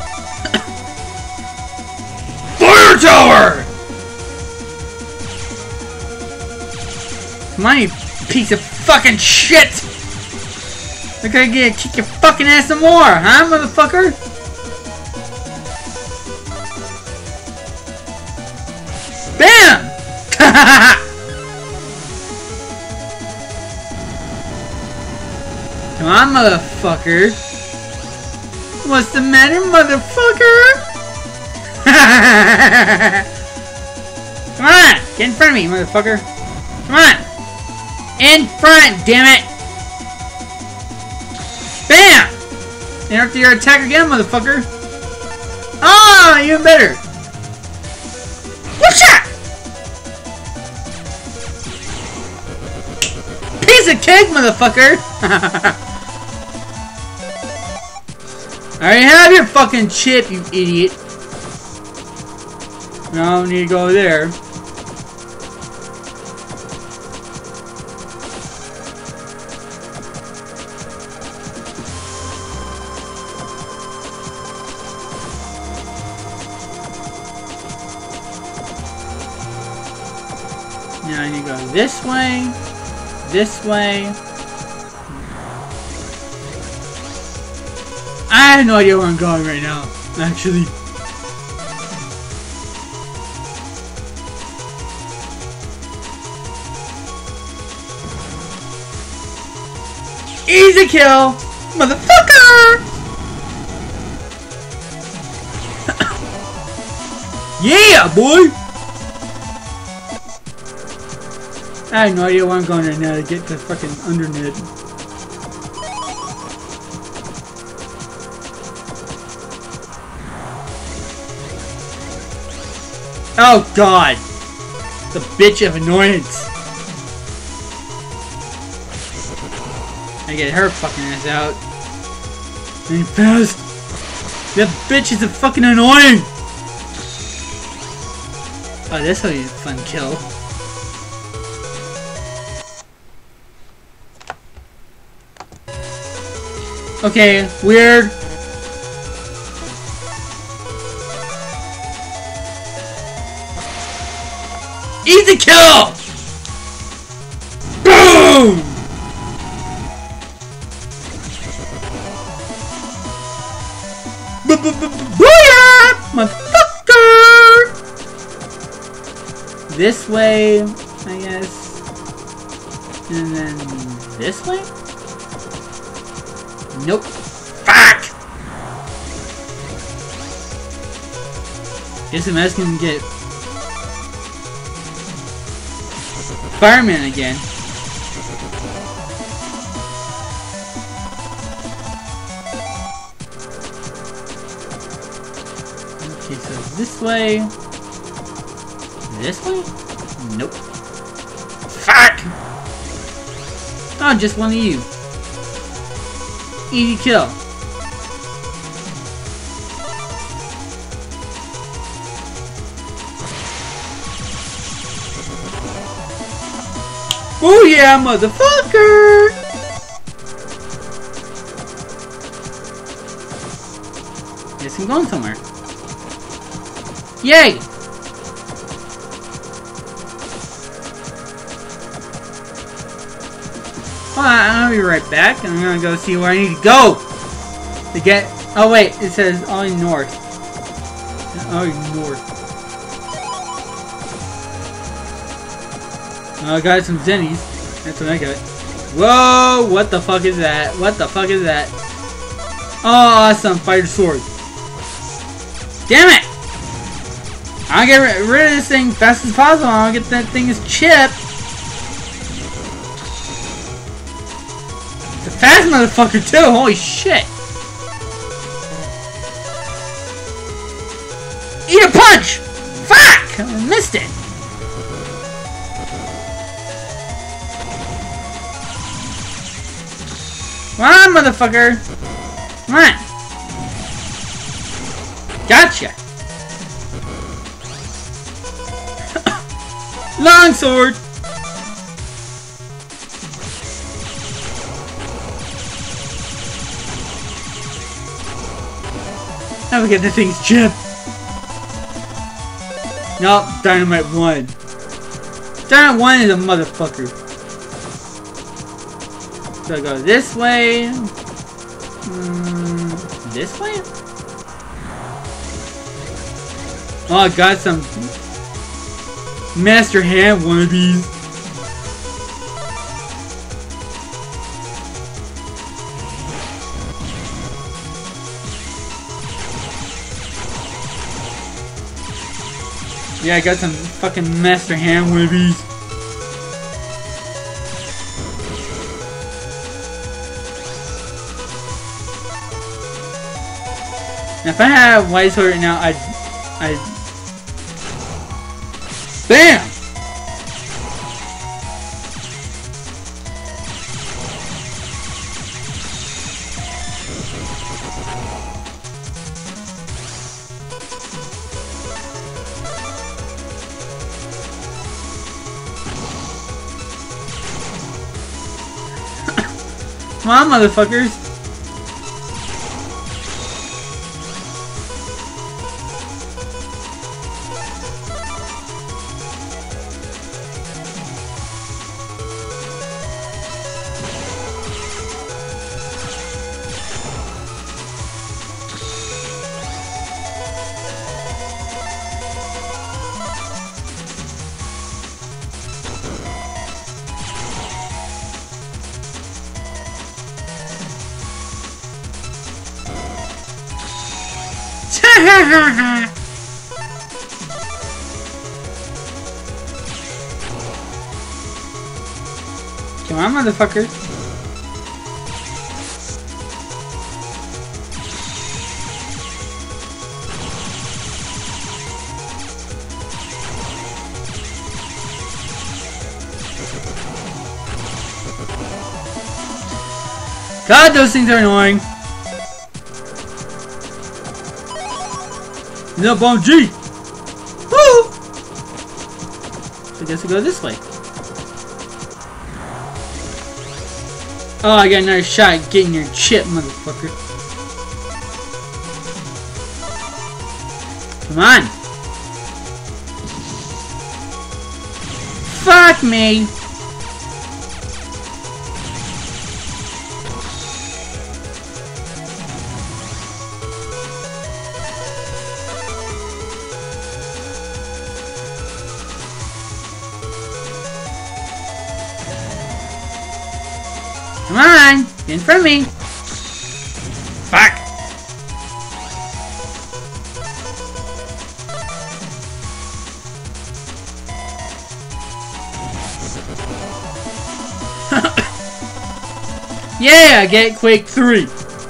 Fire tower! Come on, you piece of fucking shit! They're gonna kick your fucking ass some more, huh, motherfucker? Bam! Come on, motherfucker. What's the matter, motherfucker? Come on! Get in front of me, motherfucker. Come on! In front, damn it! Bam! Interrupt your attack again, motherfucker. Oh, even better. What's that? Piece of cake, motherfucker! I already have your fucking chip, you idiot. No, need to go there. Now I need to go this way, this way. I have no idea where I'm going right now, actually. Easy kill, motherfucker! Yeah, boy! I have no idea where I'm going right now to get to fucking Undernet. Oh god! The bitch of annoyance! I get her fucking ass out. And fast! That bitch is a fucking annoying! Oh, this will be a fun kill. Okay, weird. Easy kill! Boom! Booyah! Motherfucker! This way, I guess. And then this way? Nope. Fuck! Guess I'm asking to get Fireman again. Okay, so this way. This way? Nope. Fuck! Oh, just one of you. Easy kill. Oh yeah, motherfucker! Guess I'm going somewhere. Yay! Hold on, I'm gonna be right back. I'm gonna go see where I need to go to get. Oh wait, it says only north. Only north. Oh, I got some zennies. That's what I got. Whoa! What the fuck is that? What the fuck is that? Oh, awesome! Fire sword. Damn it! I'll get rid of this thing fast as possible. I'll get that thing's chip. It's a fast motherfucker too. Holy shit! Eat a punch! Fuck! I missed it. Come on, motherfucker! Come on! Gotcha! Long sword! Now we get the thing's chip! Nope, Dynamite 1. Dynamite 1 is a motherfucker. So I go this way. This way? Oh, I got some Master Hand wannabes. Yeah, I got some fucking Master Hand wannabes. Now, if I had a white sword right now, I'd BAM! Come on, motherfuckers! ha ha ha! Come on, motherfucker. God, those things are annoying. No bomb G. Woo! So I guess we go this way. Oh, I got another shot at getting your chip, motherfucker. Come on. Fuck me. Come on! Get in front of me! Fuck! Yeah! Get Quake 3!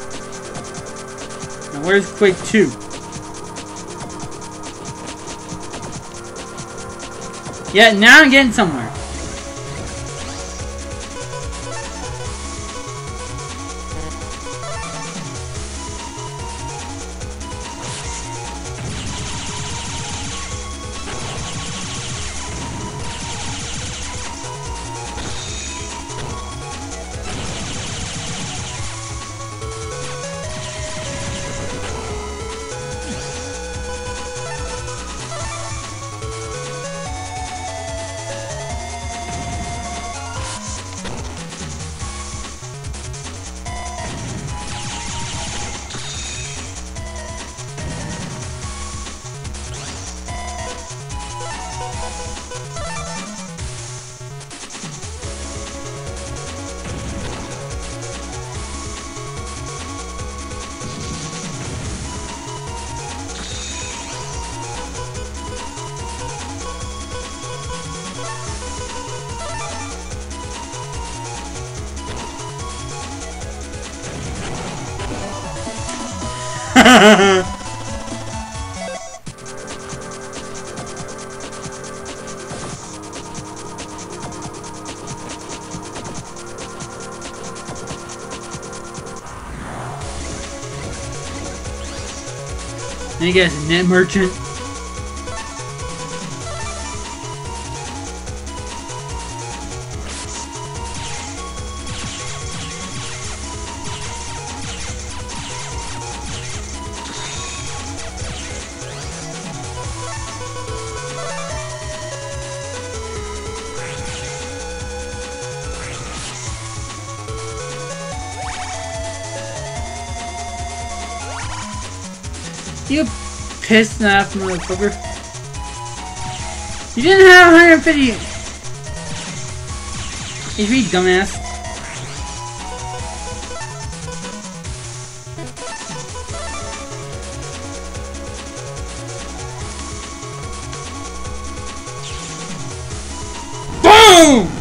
Now where's Quake 2? Yeah, now I'm getting somewhere. And you guys, net merchant. You pissed off motherfucker. You didn't have 150 HP, dumbass. Boom!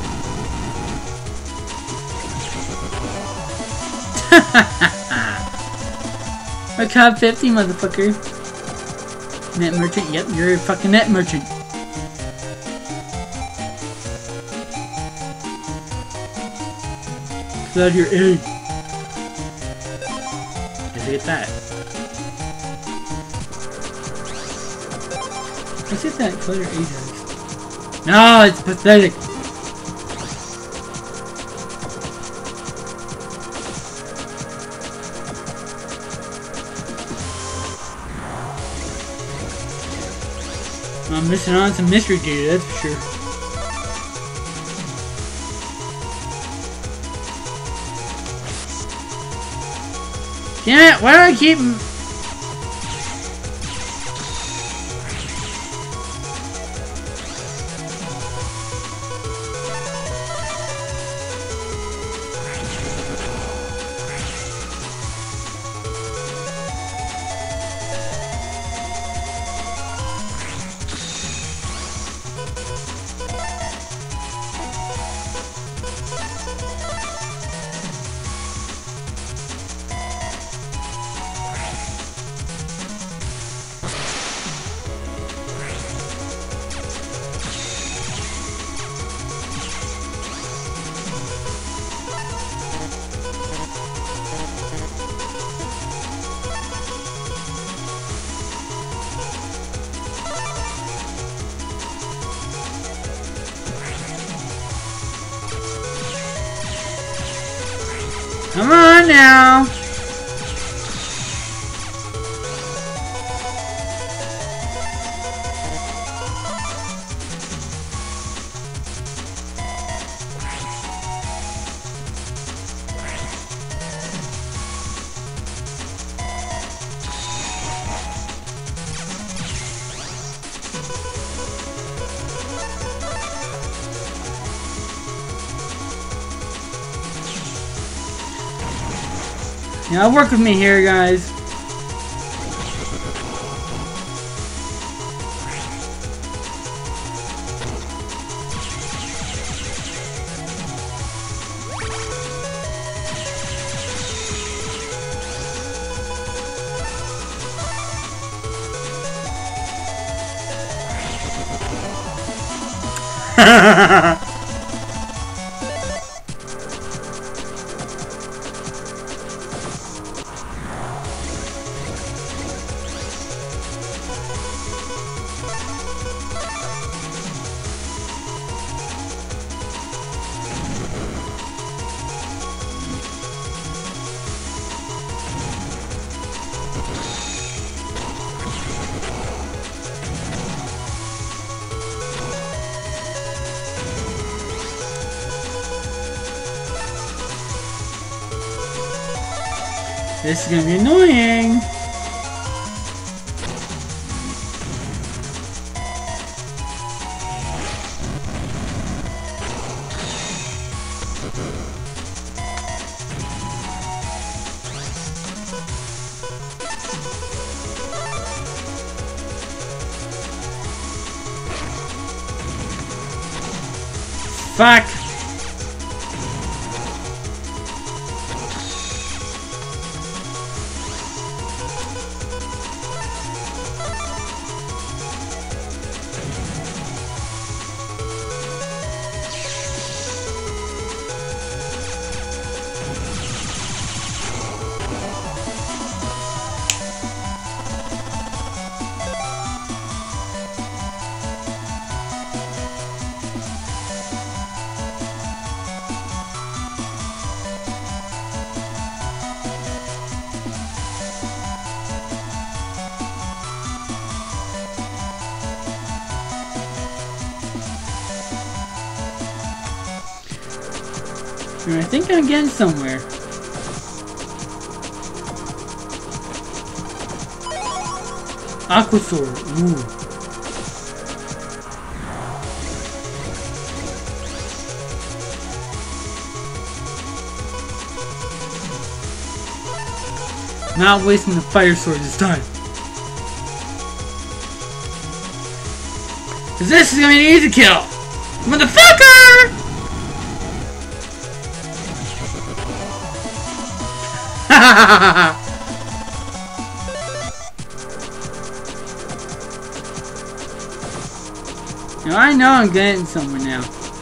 I caught 50, motherfucker. Net merchant? Yep, you're a fucking net merchant. Get out of here, A. Let's get that. Let's see if that color A does. No, it's pathetic. I'm missing on some mystery data, that's for sure. Damn it, why do I keep... Come on now. Yeah, work with me here, guys. This is gonna be annoying. Fuck. I think I'm getting somewhere. Aqua Sword. Ooh. Not wasting the fire sword this time. Cause this is gonna be an easy kill. Motherfucker! Now I know I'm getting somewhere now.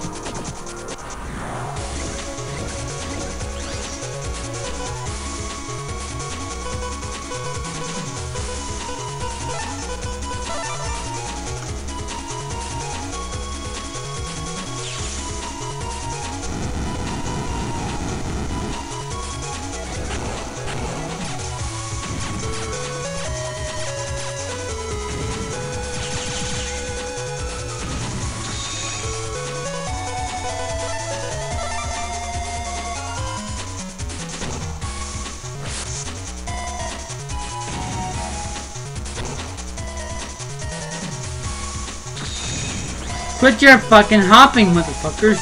Quit your fucking hopping, motherfuckers.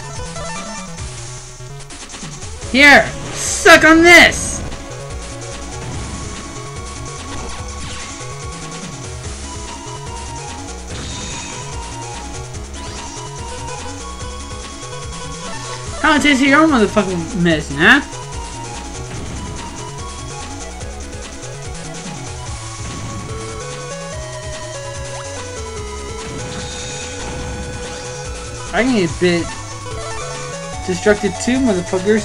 Here, suck on this. How it tastes your own motherfucking medicine, huh? I can get a bit distracted too, motherfuckers.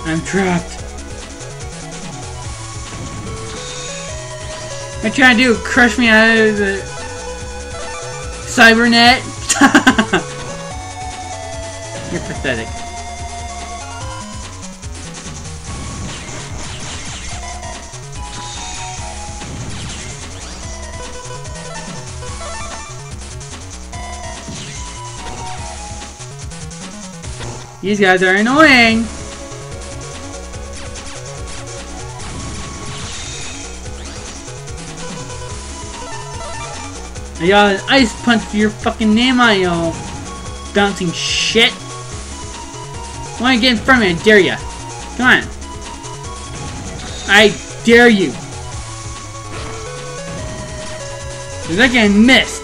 I'm trapped. What you trying to do? Crush me out of the cybernet? You're pathetic. These guys are annoying. I got an ice punch for your fucking name on you, bouncing shit. Wanna get in front of me? I dare ya. Come on. I dare you. You're like I missed.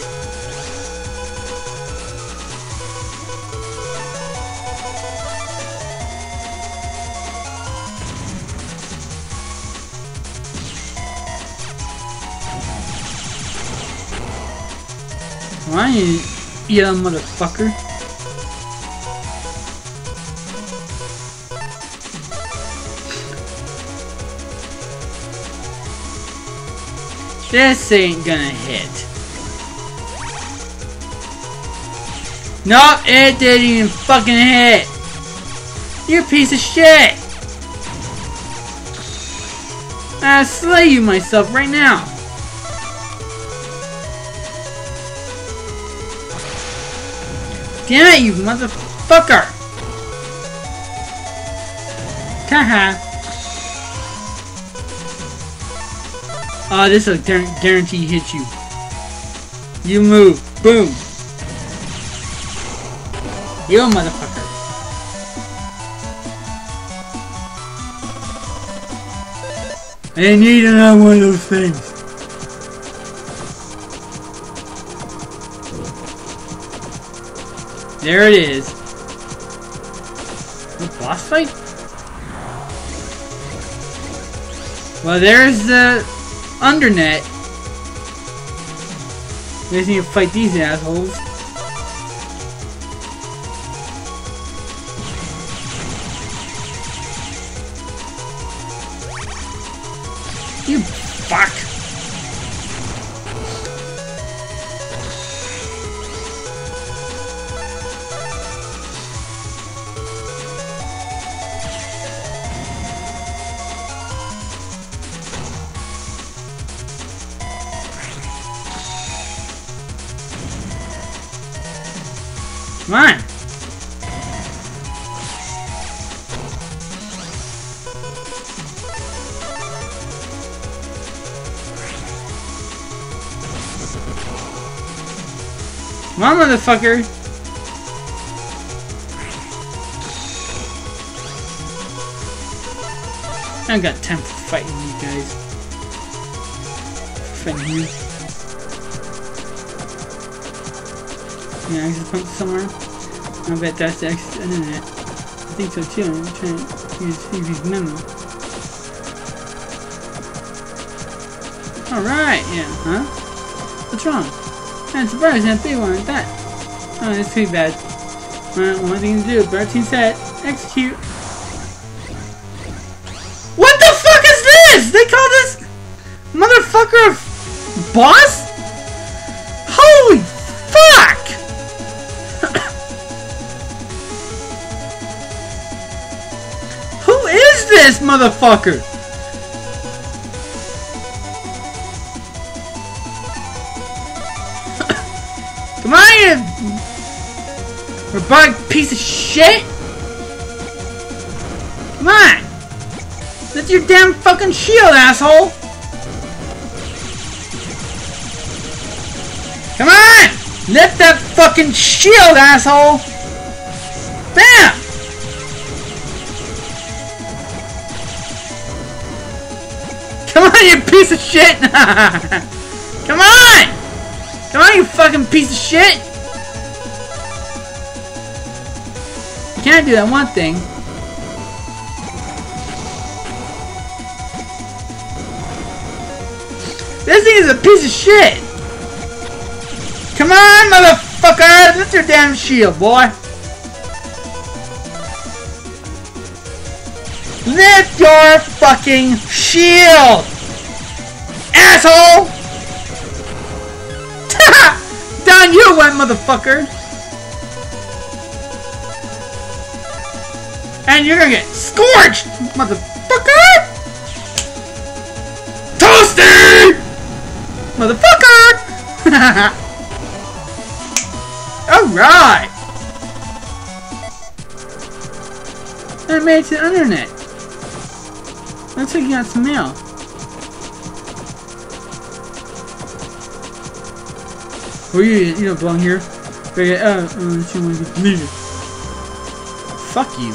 Come on, you young motherfucker. This ain't gonna hit. Nope, it didn't even fucking hit. You piece of shit. I'll slay you myself right now. Damn it, you motherfucker! Haha. Oh, this will guarantee hit you. You move. Boom. You motherfucker. I need another one of those things. There it is. A boss fight? Well, there's the Undernet. We just need to fight these assholes. You fuck! Come on! Come on, motherfucker! I don't got time for fighting you guys. Fighting you. Yeah, exit point somewhere. I bet that's the exit internet. I think so too. I'm trying to use his memo. Alright, yeah, huh? What's wrong? I'm surprised at a big one like that. Oh, that's too bad. Alright, one thing to do. Routine set. Execute. What the fuck is this? They call this motherfucker a boss? Holy fuck! Who is this motherfucker? Come on, you robotic piece of shit! Come on! Lift your damn fucking shield, asshole! Come on! Lift that fucking shield, asshole! Bam! Come on, you piece of shit! Come on! Come on, you fucking piece of shit! You can't do that one thing. This thing is a piece of shit! Come on, motherfucker! Lift your damn shield, boy! Lift your fucking shield! Asshole! Down you went, motherfucker! And you're gonna get scorched, motherfucker! Toasty! Motherfucker! Alright! I made it to the Undernet. Looks like you got some mail. Oh, you don't belong here. She wanna get deleted. Fuck you.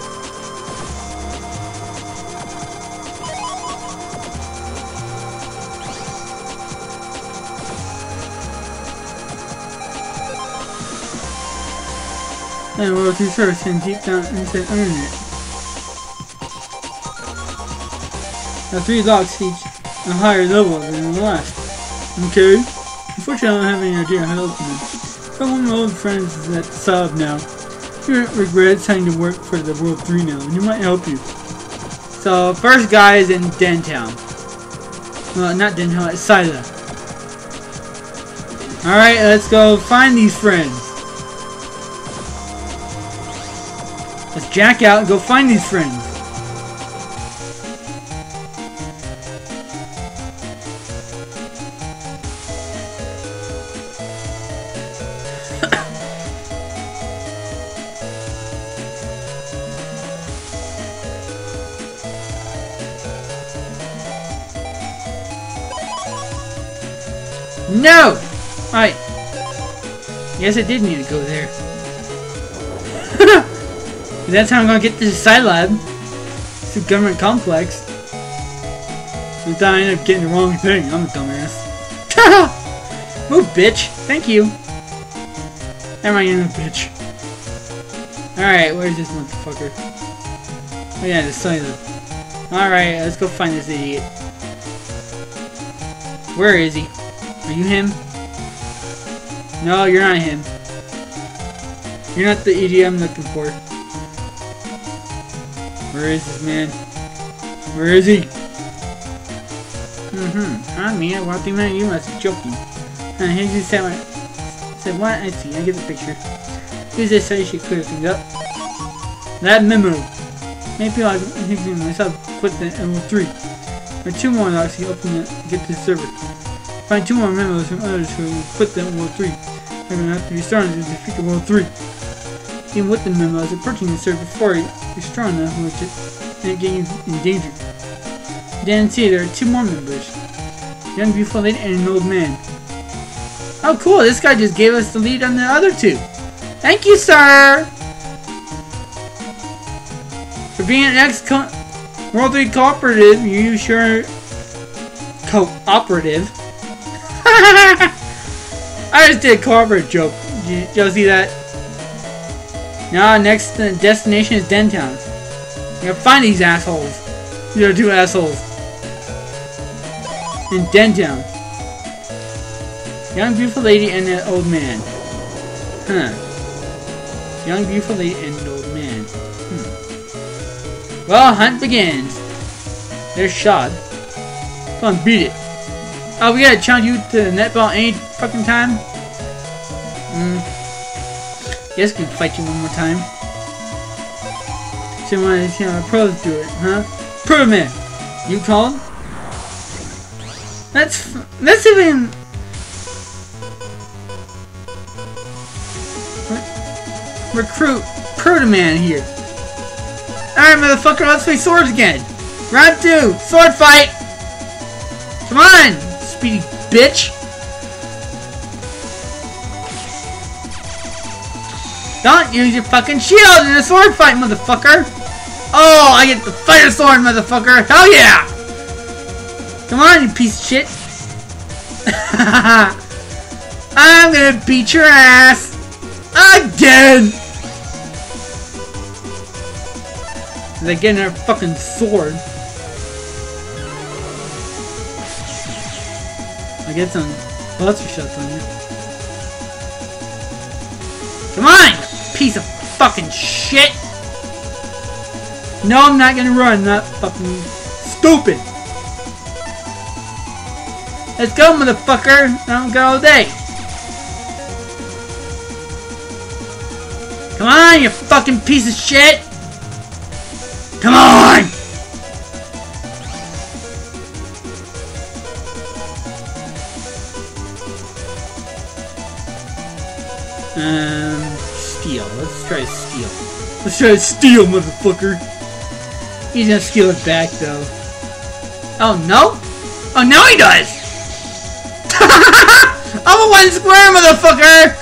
And we'll do search and deep down into the Undernet. Now 3 locks each a higher level than the last. Okay? Unfortunately, I don't have any idea how to open them. But one of my old friends is at the sub now. He regrets deciding to work for the World 3 now, and he might help you. So, first guy is in Dentown. Well, not Dentown, it's Sila. Alright, let's go find these friends. Let's jack out and go find these friends. No! Alright. Yes, I did need to go there. That's how I'm gonna get to the Scilab. It's a government complex. I thought I ended up getting the wrong thing. I'm a dumbass. Move, bitch. Thank you. Am I a bitch? Alright, where's this motherfucker? Oh yeah, the Scilab. Alright, let's go find this idiot. Where is he? Are you him? No, you're not him. You're not the idiot I'm looking for. Where is this man? Where is he? I mean, I walked him out. You must be joking. He just said what? I see. I get the picture. Use this so you should clear things up. That memo. Maybe I'll think myself. Put the L3. With 2 more locks, you open it. Get to the server. Find 2 more memos from others who put the World 3. They're gonna have to be strong to defeat the World 3. Even with the memos, approaching the server before you're strong enough to and get you in danger. Dan see there are 2 more members. A young beautiful lady and an old man. Oh cool, this guy just gave us the lead on the other 2. Thank you, sir! For being an ex-World 3 cooperative, you sure... Cooperative? I just did a cooperative joke. Did y'all see that? Now, next destination is Dentown. You gotta find these assholes. These are 2 assholes. In Dentown. Young beautiful lady and an old man. Huh. Young beautiful lady and an old man. Well, hunt begins. There's Shad. Come on, beat it. Oh, we gotta challenge you to the netball any fucking time? Yes, we can fight you one more time. So you wanna see how the pros do it, huh? Prove it! You called? Let's even... recruit Proto-Man here. Alright, motherfucker, let's play swords again. Round 2, sword fight! Come on, speedy bitch! Don't use your fucking shield in a sword fight, motherfucker! Oh, I get the fire sword, motherfucker! Hell yeah! Come on, you piece of shit! I'm gonna beat your ass! Again! They get their fucking sword. I get some buster shots on you. Come on! Piece of fucking shit! No, I'm not gonna run. I'm not fucking stupid. Let's go, motherfucker. I don't go all day. Come on, you fucking piece of shit. Come on. Steal. Let's try to steal. Let's try to steal, motherfucker. He's gonna steal it back, though. Oh, no? Oh, now he does! I'm a one square, motherfucker!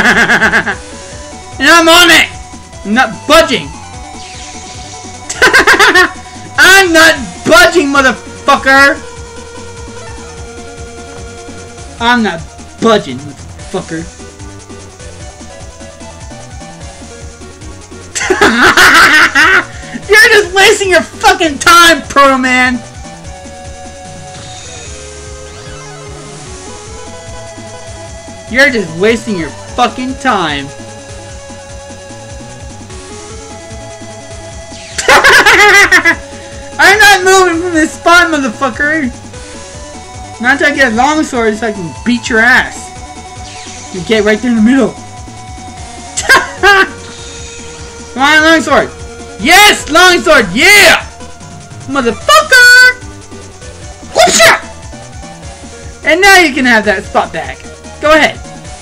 And I'm on it! I'm not budging! I'm not budging, motherfucker! I'm not budging, motherfucker. You're just wasting your fucking time, Proto Man! You're just wasting your fucking time. I'm not moving from this spot, motherfucker! Not until I get a longsword so I can beat your ass. You get right there in the middle. Come on, longsword! Yes, longsword, yeah! Motherfucker! Whoopsha! And now you can have that spot back. Go ahead.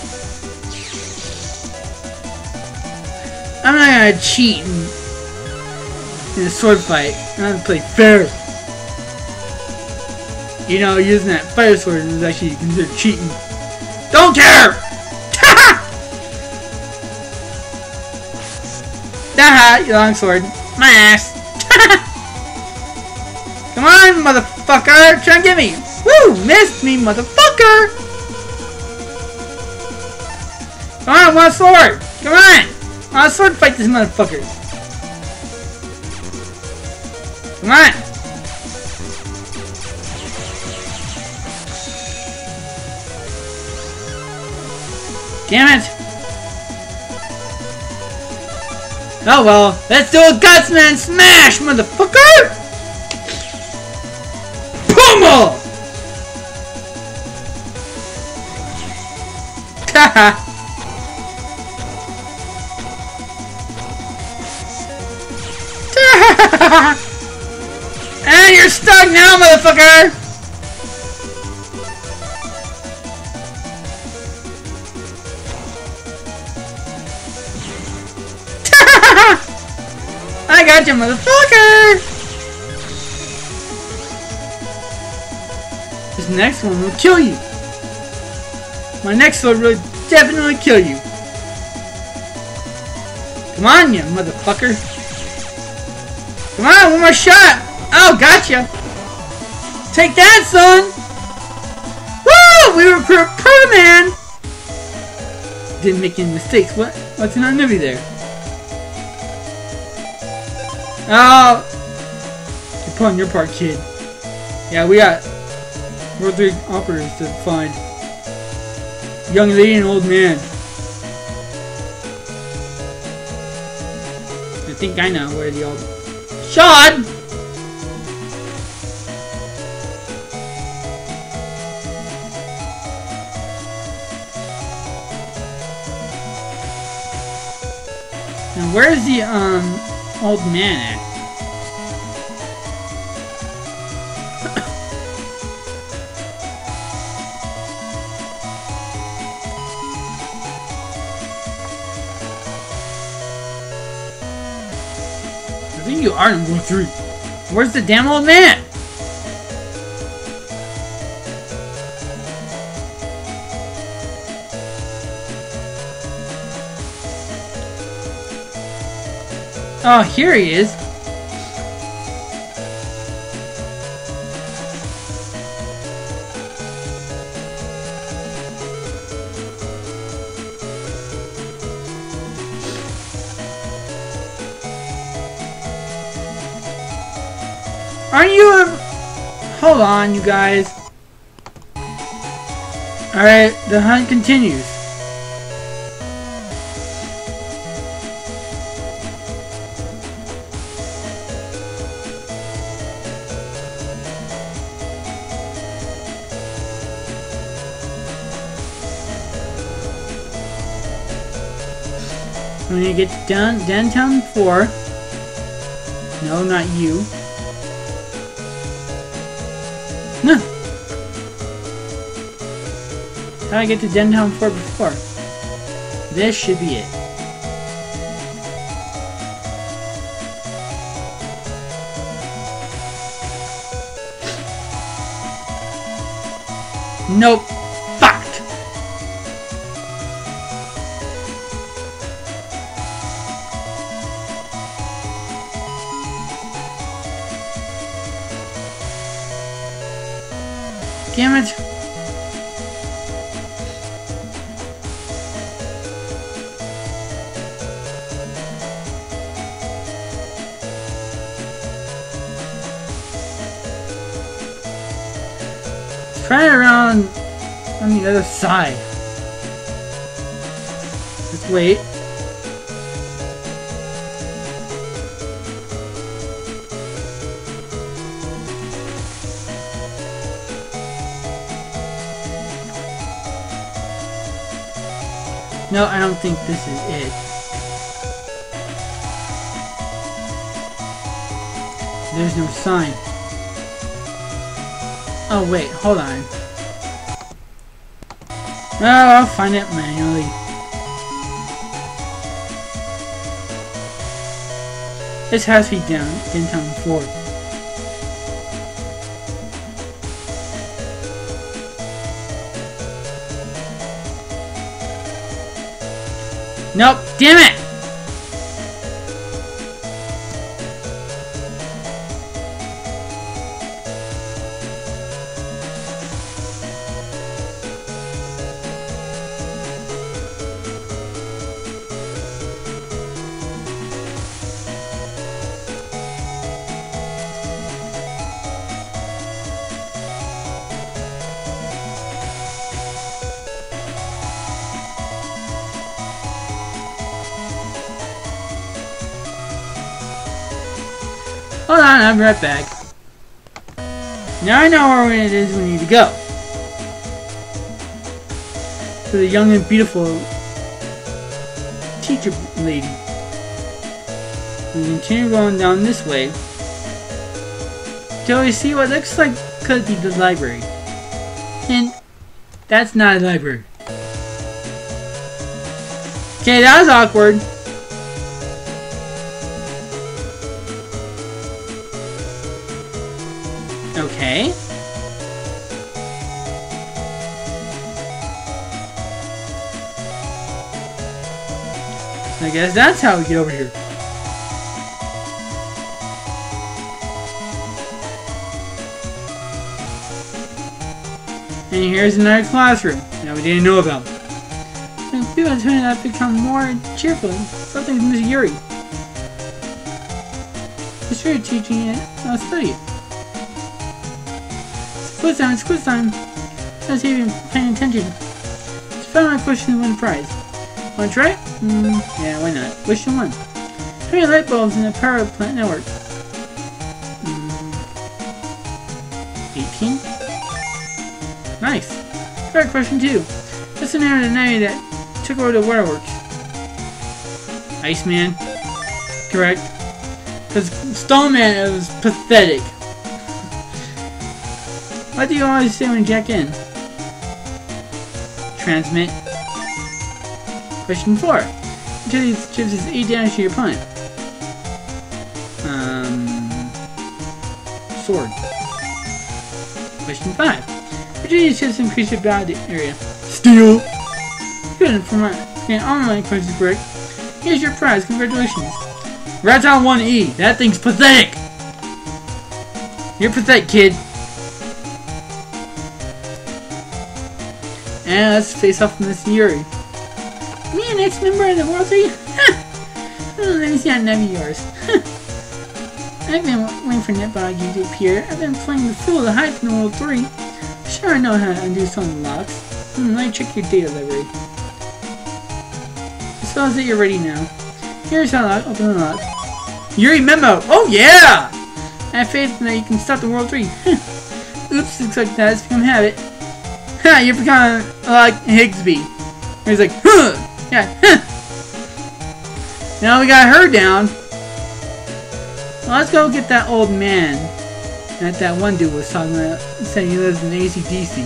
I'm not gonna cheat in a sword fight. I'm gonna play fair. You know, using that fire sword is actually considered cheating. Don't care! Haha, you longsword. My ass. Come on, motherfucker! Try and get me! Woo! Missed me, motherfucker! Come on, I want a sword! Come on! I want a sword fight this motherfucker! Come on! Damn it! Oh well, let's do a Gutsman Smash, motherfucker! Pummel! Haha! And you're stuck now, motherfucker! I got you, motherfucker! This next one will kill you. My next one will definitely kill you. Come on, you motherfucker. Come on, one more shot! Oh, gotcha! Take that, son! Woo! We recruit Proto Man! Didn't make any mistakes. What's in our nibby there? Oh! You're pulling your part, kid. Yeah, we got World 3 operators to find. Young lady and old man. I think I know where the old... Sean! Now where's the old man at? I think you are in World 3. Where's the damn old man? Oh, here he is. Aren't you a... Hold on, you guys. Alright, the hunt continues. So we need to get downtown 4. No, not you. No. How do I get to downtown 4 before? This should be it. Nope. Fuck. Damn it. Try it around on the other side. Let's wait. No, I don't think this is it. There's no sign. Oh wait, hold on. Oh, I'll find it manually. This has to be downtown 4. Nope, damn it! Hold on, I'll be right back. Now I know where it is we need to go. To the young and beautiful teacher lady. We continue going down this way till we see what looks like could be the library. And that's not a library. Okay, that was awkward. Okay. I guess that's how we get over here. And here's another classroom that we didn't know about. And people are turning out to become more cheerful. Something's Miss Yuri. She's sure teaching it, I'll study it. It's quiz time. I was even paying attention. Just found my question to win a prize. Wanna try? Yeah, why not? Question 1. How many light bulbs in the power plant network? 18? Nice. Alright, question 2. What's the name of the enemy that took over the waterworks? Iceman. Correct. Because Stone Man was pathetic. What do you always say when you jack in? Transmit. Question 4. Which of these chips is 8 damage to your opponent? Sword. Question 5. Which of these chips increase your battle area? Steel. Good. For my online questions correct. Here's your prize. Congratulations. Raton 1E. That thing's pathetic. You're pathetic, kid. And let's face off with Miss Yuri. Me, an ex-member of the World 3? Let me see that name of yours. I've been waiting for NetBog to appear. I've been playing the fool to hide from the World 3. Sure, I know how to undo some of the locks. Let me check your data library. I suppose that you're ready now. Here's how to open the lock. Yuri memo! Oh yeah! I have faith that you can stop the World 3. Oops, looks like that has become a habit. Ha! You're becoming like Higsby. He's like, huh! Yeah, huh! Now we got her down. Well, let's go get that old man that one dude was talking about, saying he lives in AC/DC.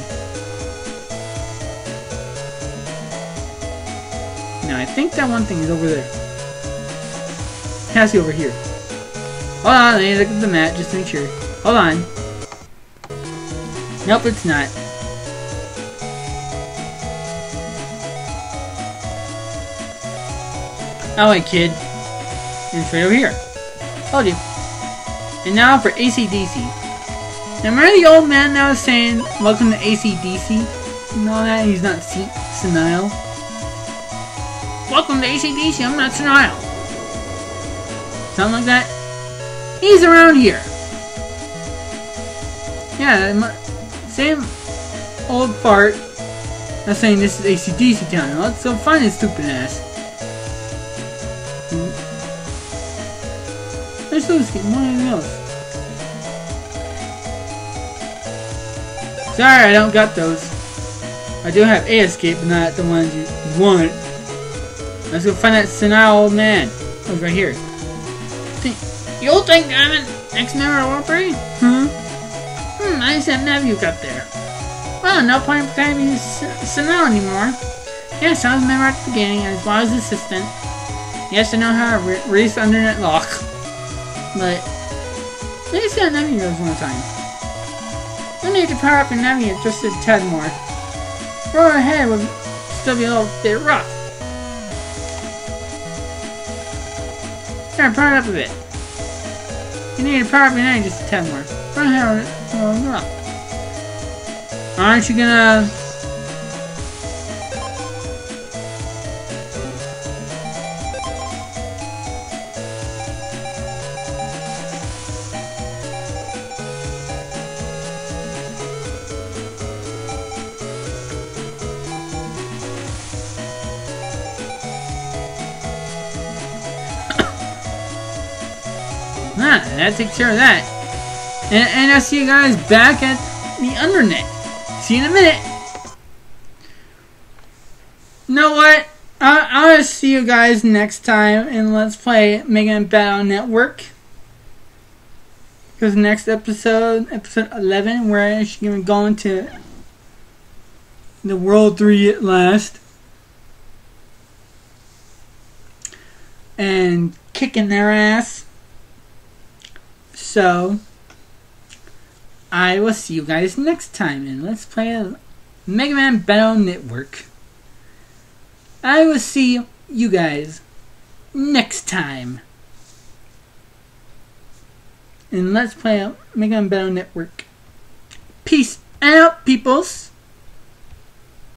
Now I think that one thing is over there. It has to be over here. Hold on, let me look at the map just to make sure. Hold on. Nope, it's not. Oh wait, kid. It's right over here. Told you. And now for AC/DC. Now remember the old man that was saying, welcome to AC/DC? And all that, he's not senile. Welcome to AC/DC, I'm not senile. Something like that. He's around here. Yeah, same old fart. That's saying this is AC/DC town. Now let's go find his stupid ass. There's those getting more than anything else. Sorry, I don't got those. I do have A escape, but not the ones you want. Let's go find that senile old man. Oh, he's right here. You think I'm an ex-member of Warbury? I just have nephew up there. Well, no point in pretending to be senile anymore. Yes, I was a member at the beginning, as well as assistant. Yes, I know how to release the Undernet lock. But I just got nephew goes one time. I need to power up your nephew just a tad more. Roll ahead would still be a little bit rough. There, power it up a bit. You need to power up your nephew just a tad more. Roll ahead a little rough. Aren't you gonna... that takes care of that. And I'll see you guys back at the Undernet. See you in a minute. You know what? I'll see you guys next time, and let's play Megaman Battle Network. Because next episode 11, we're actually going to go into the World 3 at last. And kicking their ass. So, I will see you guys next time, and let's play Megaman Battle Network. I will see you guys next time. And let's play Megaman Battle Network. Peace out, peoples.